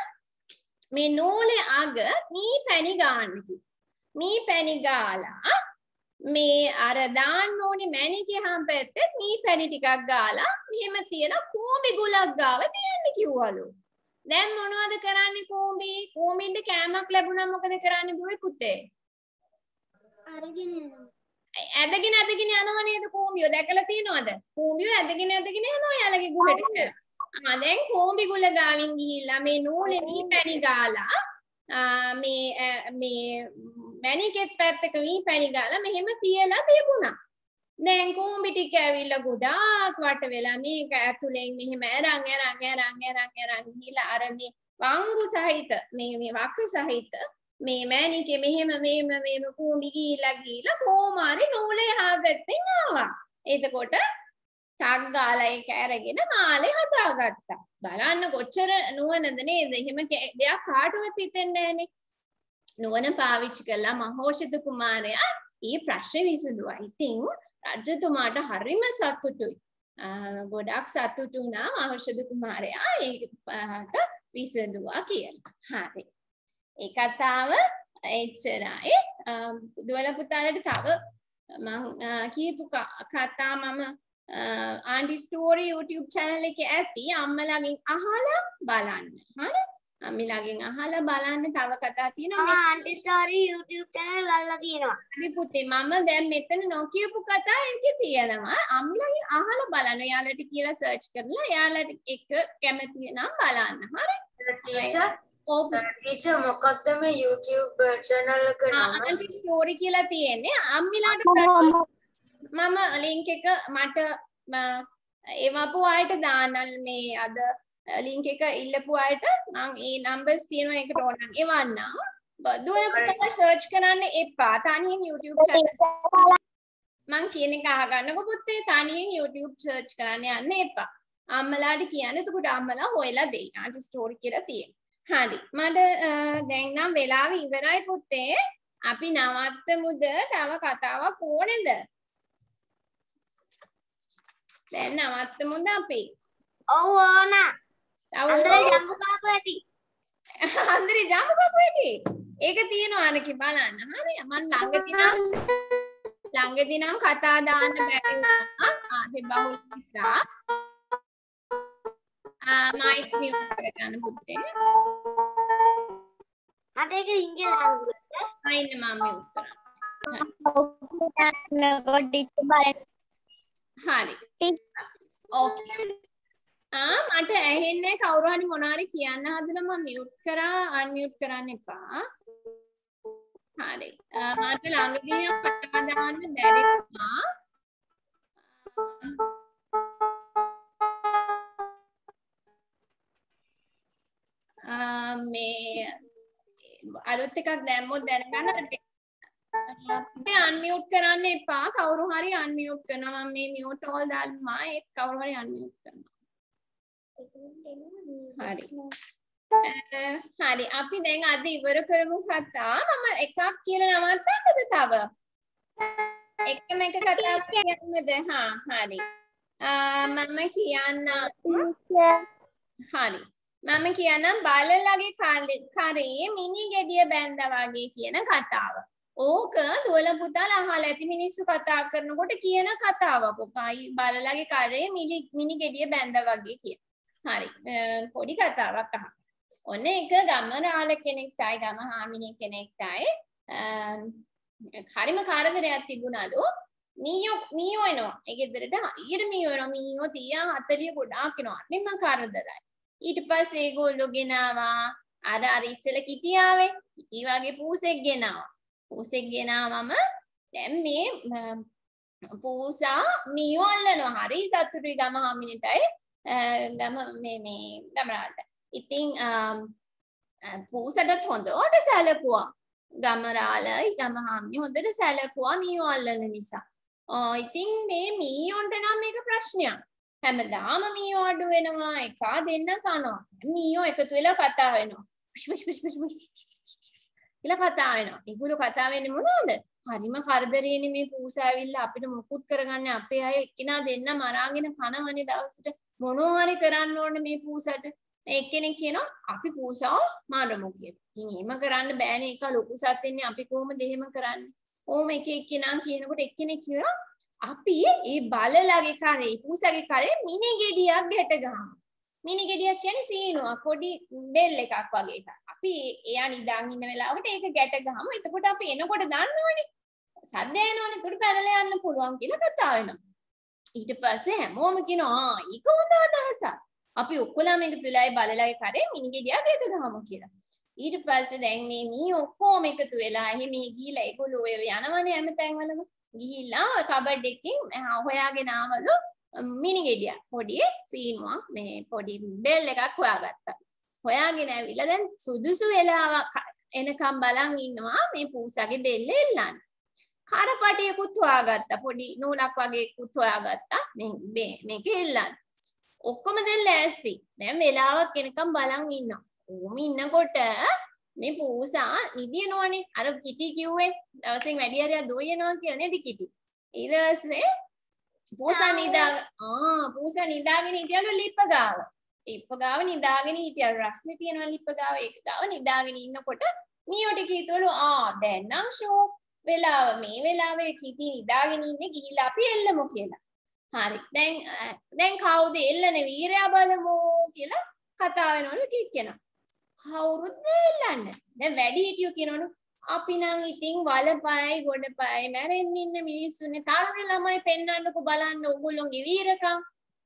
S1: මේ නූලේ අග මී පැණි ගන්න කිව්වා. මී පැණි ගාලා මේ අර දාන්න ඕනේ මැණිකේ හැම පැත්තේ මී පැණි ටිකක් ගාලා මෙහෙම තියලා කූඹි ගුලක් ගාව තියන්න කිව්වලු. දැන් මොනවද කරන්නේ කූඹින්ට කෑමක් ලැබුණා මොකද කරන්නේ දුවේ පුතේ?
S2: අරගෙන යනවා.
S1: ඇදගෙන යනවා නේද කූඹියෝ දැකලා තියෙනවද? කූඹියෝ ඇදගෙන යනවා යාලගේ ගුලට. දැන් කූඹි ගුල ගාවින් ගිහිල්ලා මේ නූලේ මී පැණි ගාලා මේ මැණිකෙත් පැත්තක මී පැණි ගාලා මෙහෙම තියලා තිබුණා. දැන් කූඹි ටික ඇවිල්ලා ගොඩාක් වට වෙලා මේක ඇතුලෙන් මෙහෙම අරන් ගිහිල්ලා අර මේ වංගු සහිත මේ වක්ක සහිත මේ මැණිකේ මෙහෙම කූඹි ගිහිල්ලා කොහොම හරි නූලේ හාගත්තෙන් ආවා. එතකොට ටක් ගාලා ඒක අරගෙන මාලේ හදාගත්තා. බලන්න කොච්චර නුවණද නේද? එහෙම දෙයක් කාටවත් හිතෙන්නේ නැහනේ. නුවණ පාවිච්චි කළා මහෞෂධ කුමාරයා ඊ ප්‍රශ්නේ විසඳුවා. ඉතින් රජතුමාට හරිම සතුටුයි. ගොඩක් සතුටු වුණා මහෞෂධ කුමාරයා ඒකට විසඳුවා කියලා. හරි. ඒ කතාව එච්චරයි දුවල පුතාලට තව මං කියපු කතා මම ආන්ටි ස්ටෝරි YouTube channel එකේ ඇති අම්මලාගෙන් අහලා බලන්න හරි අම්මලාගෙන් අහලා බලන්න තව කතා තියෙනවා
S2: ආන්ටි ස්ටෝරි YouTube channel වල තියෙනවා
S1: හරි පුතේ මම දැන් මෙතන නොකියපු කතා එකේ තියෙනවා අම්මලාගෙන් අහලා බලන්න එයාලට කියලා සර්ච් කරලා එයාලට එක කැමති නම් බලන්න හරි
S4: ටීචර් මොකක්ද මේ YouTube channel එක නම
S1: ආන්ටි ස්ටෝරි කියලා තියෙන්නේ අම්මිලාට මම ලින්ක් එක මට එවපු අයට දාන්න මේ අද ලින්ක් එක ඉල්ලපු අයට මම ඒ නම්බර්ස් තියෙනවා ඒකට ඕන නම් එවන්නම් දුවල පුතා සර්ච් කරන්න එපා තනියෙන් YouTube channel මං කියන එක අහගන්නකො පුතේ තනියෙන් YouTube සර්ච් කරන්න යන්න එපා අම්මලාට කියන්න එතකොට අම්මලා හොයලා දෙයි ආන්ටි ස්ටෝරි කියලා තියෙනවා හරි මට දැන් නම් වෙලාව ඉවරයි පුතේ අපි නවත්තමුද තව කතාවක් ඕනේද දැන් නවත්තමුද අපි
S2: ඔව් ඕන අන්දරේ ජම්බු කාපු ඇති
S1: අන්දරේ ජම්බු කාපු ඇති ඒක තියෙනවා අනකි බලන්න හරි මම ළඟදී නම් කතා දාන්න බැරි වුණා ආදේ බහුල නිසා මයික්ස් මියුට් කරගන්න පුතේ
S2: මට ඒක ඉංග්‍රීසි දාන්න
S1: අයින්න මම මියුට් කරා හරි ඕකේ මට ඇහෙන්නේ කවුරු හරි මොනාරි කියන්න හදන මම මියුට් කරා අන්මියුට් කරන්න එපා හරි මට ළඟදී කතා දාන්න බැරි වුණා මේ අලුත් එකක් දැම්මොත් දැනගන්න අන්මියුට් කරන්න එපා කවුරු හරි අන්මියුට් කරනවා මම මේ මියුට් ඕල් දාලා ඒත් කවුරු හරි අන්මියුට් කරනවා හරි අපි දැන් අද ඉවර කරමු කතා මම එකක් කියලා නවත්තන්නද තව එකම එක කතාවක් කියන්නද හරි මම කියන්න හරි මම කියන්නම් බාලලගේ කරේ මිනි ගෙඩිය බැඳා වගේ කියන කතාව ඕක දුවල පුතාලා අහලා ඇති මිනිස්සු කතා කරනකොට කියන කතාවක් ඔකයි බාලලගේ කරේ මිනි ගෙඩිය බැඳා වගේ කියන හරි පොඩි කතාවක් අහන්න ඔන්න එක ගමරාල කෙනෙක්ටයි ගම හාමිනේ කෙනෙක්ටයි හරිම කරදරයක් තිබුණලු මීයෝ එනවා ඒ ගෙදරට ඊට මීයෝ එනවා මීයෝ 30 40 ගොඩාක් එනවා නිම්ම කරදරයි ඊට පස්සේ ඒගොල්ලෝ ගෙනාවා අර ඉස්සෙල කිටියාවේ කිටි වගේ පූසෙක් ගෙනාවම දැන් මේ පූසා මීයෝ අල්ලනවා හරි සතුටුයි ගම හාමිනේටයි ගම මේ ගමරාලට ඉතින් පූසටත් හොඳට සැලකුවා ගමරාලයි ගම හාමිනේ හොඳට සැලකුවා මීයෝ අල්ලන නිසා ඉතින් මේ මීයොන්ට නම් මේක ප්‍රශ්නයක් හැමදාම මීයෝ අඩු වෙනවා එකා දෙන්න කනවා මීයෝ එකතු වෙලා කතා වෙනවා කියලා කතා වෙනවා ඒගොල්ලෝ කතා වෙන්නේ මොනවද හරිම කරදරේනේ මේ පූසා ඇවිල්ලා අපිට මුකුත් කරගන්න අපේ අය එක්කිනා දෙන්න මරාගෙන කනවනේ දවසට මොනවා හරි කරන්න ඕනේ මේ පූසට එක්කෙනෙක් කියනවා අපි පූසාව මාරමු කියලා. ඉතින් එහෙම කරන්න බෑනේ ඒක ලොකු සත්ත්වන්නේ අපි කොහොමද එහෙම කරන්නේ? ඕම එක එක්කෙනා කියනකොට එක්කෙනෙක් කියනවා අපි ඒ බලලගේ කරේ පූසාගේ කරේ මිනි ගෙඩියක් ගැට ගහමු. මිනි ගෙඩියක් කියන්නේ සීනුවක් පොඩි බෙල් එකක් වගේ එකක්. අපි එයා නිදාගෙන ඉන්න වෙලාවට ඒක ගැට ගහමු. එතකොට අපි එනකොට දන්නවනේ. සද්ද යනවනේ. උඩ පැනලා යන්න පුළුවන් කියලා කතා වෙනවා. ඊට පස්සේ හැමෝම කියනවා ඒක හොඳ අදහසක්. අපි ඔක්කොලා මේක තුලයි බලලගේ කරේ මිනි ගෙඩියක් ගැට ගහමු කියලා. ඊට පස්සේ දැන් මේ ඔක්කොම එකතු වෙලා එහෙම ගිහිලා ඒගොල්ලෝ ඔය යනවනේ හැමතැන් වලම ගිහිල්ලා කබඩ් එකකින් හොයාගෙන ආවලු මිනි ගෙඩියක් පොඩි සීනුවක් මේ පොඩි බෙල් එකක් හොයාගත්තා. හොයාගෙන ඇවිල්ලා දැන් සුදුසු වෙලාවක් එනකම් බලන් ඉන්නවා මේ පූසාගේ බෙල්ල එල්ලන්න. කරපටියකුත් හොයාගත්තා පොඩි නූලක් වගේකුත් හොයාගත්තා මේක එල්ලන්න. ඔක්කොම දැන් ලෑස්ති. දැන් වෙලාවක් එනකම් බලන් ඉන්නවා. ඕම ඉන්නකොට මේ පූසා නිදිනවනේ අර කිටි කිව්වේ දවසින් වැඩි හරියක් දුවනවා කියලා නේද කිටි. ඊට පස්සේ පූසා නිදාගෙන හිටියලු ලිප්ප ගාව. ලිප්ප ගාව නිදාගෙන හිටියලු රස්නේ තියෙනවා ලිප්ප ගාව ඒක ගාව නිදාගෙන ඉන්නකොට මීයට කීතවලු දැන් නම් ෂෝ වෙලාව මේ වෙලාවේ කීටි නිදාගෙන ඉන්නේ ගිහිල්ලා අපි එල්ලමු කියලා. හරි. දැන් කවුද එල්ලන වීරයා බලමු කියලා කතා වෙනවලු කික්කෙනා. කවුරුත් එල්ලන්නේ. දැන් වැඩිහිටියෝ කියනවලු අපි නම් ඉතින් වලපයි ගොඩපයි මැරෙන්න ඉන්න මිනිස්සුනේ තරුණ ළමයි පෙන්නන්නකෝ බලන්න ඕගොල්ලෝගේ වීරකම්.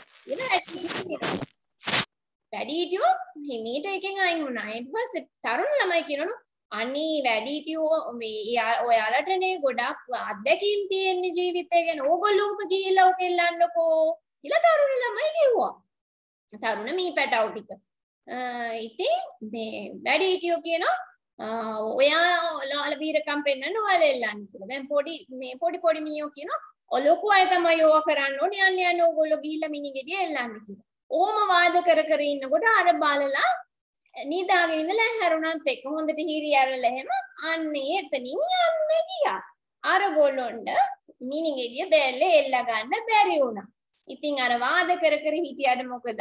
S1: වැඩිහිටියෝ හිමීට එකෙන් අයින් වුණා. ඊට පස්සේ තරුණ ළමයි කියනවලු අනේ වැඩිහිටියෝ ඔයාලටනේ ගොඩක් අත්දැකීම් තියෙන ජීවිතය ගැන ඕගොල්ලෝම ගිහිල්ලා ඔක එල්ලන්නකෝ කියලා තරුණ ළමයි කිව්වා. තරුණ මී පැටවු ටික. ඉතින් මේ වැඩිහිටියෝ කියනවා ඔයාලා වීරකම් පෙන්නන්න ඔයාලා එල්ලන්න කියලා. දැන් පොඩි මීයෝ කියනවා ලොකු අය තමයි ඕවා කරන්න ඕනේ යන්න ඕගොල්ලෝ ගිහිල්ලා මිනිගෙඩිය එල්ලන්න කියලා. ඕම වාද කර ඉන්නකොට අර බලලා නිදාගෙන ඉඳලා හැරුණත් එක්ක හොඳට හිරි ඇරලා එහෙම අන්නේ එතනින් යන්න ගියා. අර ගොල්ලොන්ට මිනිගෙඩිය බැල්ලේ එල්ල ගන්න බැරි වුණා. ඉතින් අර වාද කර හිටියට මොකද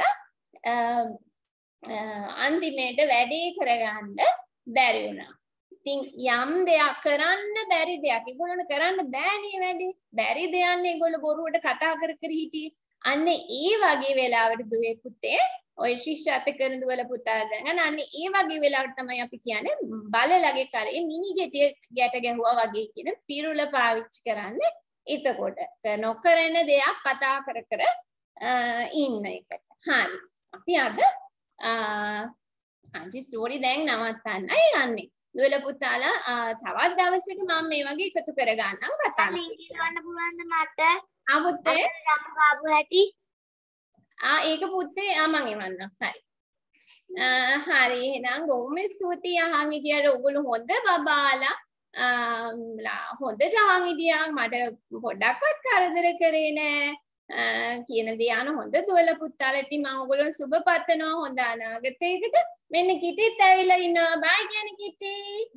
S1: අන්තිමේට වැඩේ කරගන්න බැරි වුණා. ඉතින් යම් දෙයක් කරන්න බැරි දෙයක් ඒගොල්ලන්ට කරන්න බෑනේ වැඩේ. බැරි දෙයක් නේ ඒගොල්ලෝ බොරුවට කතා කර හිටියේ. අන්න ඒ වගේ වෙලාවට දුවේ පුතේ ඔය ශිෂ්‍යත් කරන දුවල පුතා දැන් අන්න ඒ වගේ වෙලාවට තමයි අපි කියන්නේ බලලගේ කරේ මිනි ගැට ගැහුවා වගේ කියන පිරුල පාවිච්චි කරන්නේ. එතකොට නොකරන දෙයක් කතා කර ඉන්න එකට. හරි. අපි අද අන්ති ස්ටෝරි දැන් නවත්තන්නයි යන්නේ. දුවල පුතාලා තවත් දවසක මම මේ වගේ එකතු කරගන්නම් කතා
S2: කරන්න පුළුවන්ද මට?
S1: පුතේ
S2: බාබු හැටි
S1: ඒක පුතේ මං එවන්නම්. හරි. හරි එහෙනම් බොහොම ස්තුතියි අහන් හිටියට ඔයගොල්ලෝ හොඳ බබාලා හොඳට අහන් හිටියා. මට පොඩ්ඩක්වත් කරදර කරේ නෑ. කියන දේ අන හොඳ දුවල පුතාලා. ඉතින් මම ඔයගොල්ලෝ සුබ පතනවා හොඳ අනාගතයකට. මෙන්න කිටිත් ඇවිල්ලා ඉන්නවා. බයි කියන්නේ කිටි.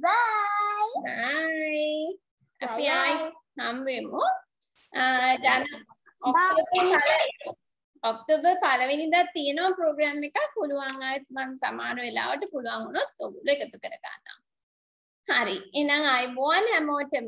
S1: බයි. අපි ආයි හම්බෙමු. ඔක්තෝබර් 1 වෙනිදා තියෙනවා ප්‍රෝග්‍රෑම් එකක්. පුළුවන් අයත් මම සමහර වෙලාවට පුළුවන් වුණොත් ඔයගොල්ලෝ එකතු කර ගන්නවා. හරි. එහෙනම් අයබෝන් හැමෝටම.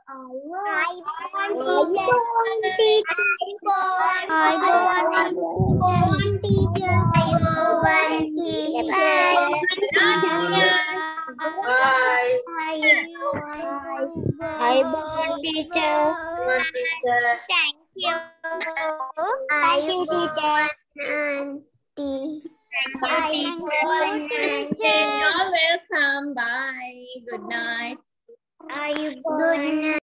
S2: අයබෝන් teacher. Thank you. Thank you, teacher.
S1: Thank you, teacher. You're welcome. Bye. Good night.
S2: Good night.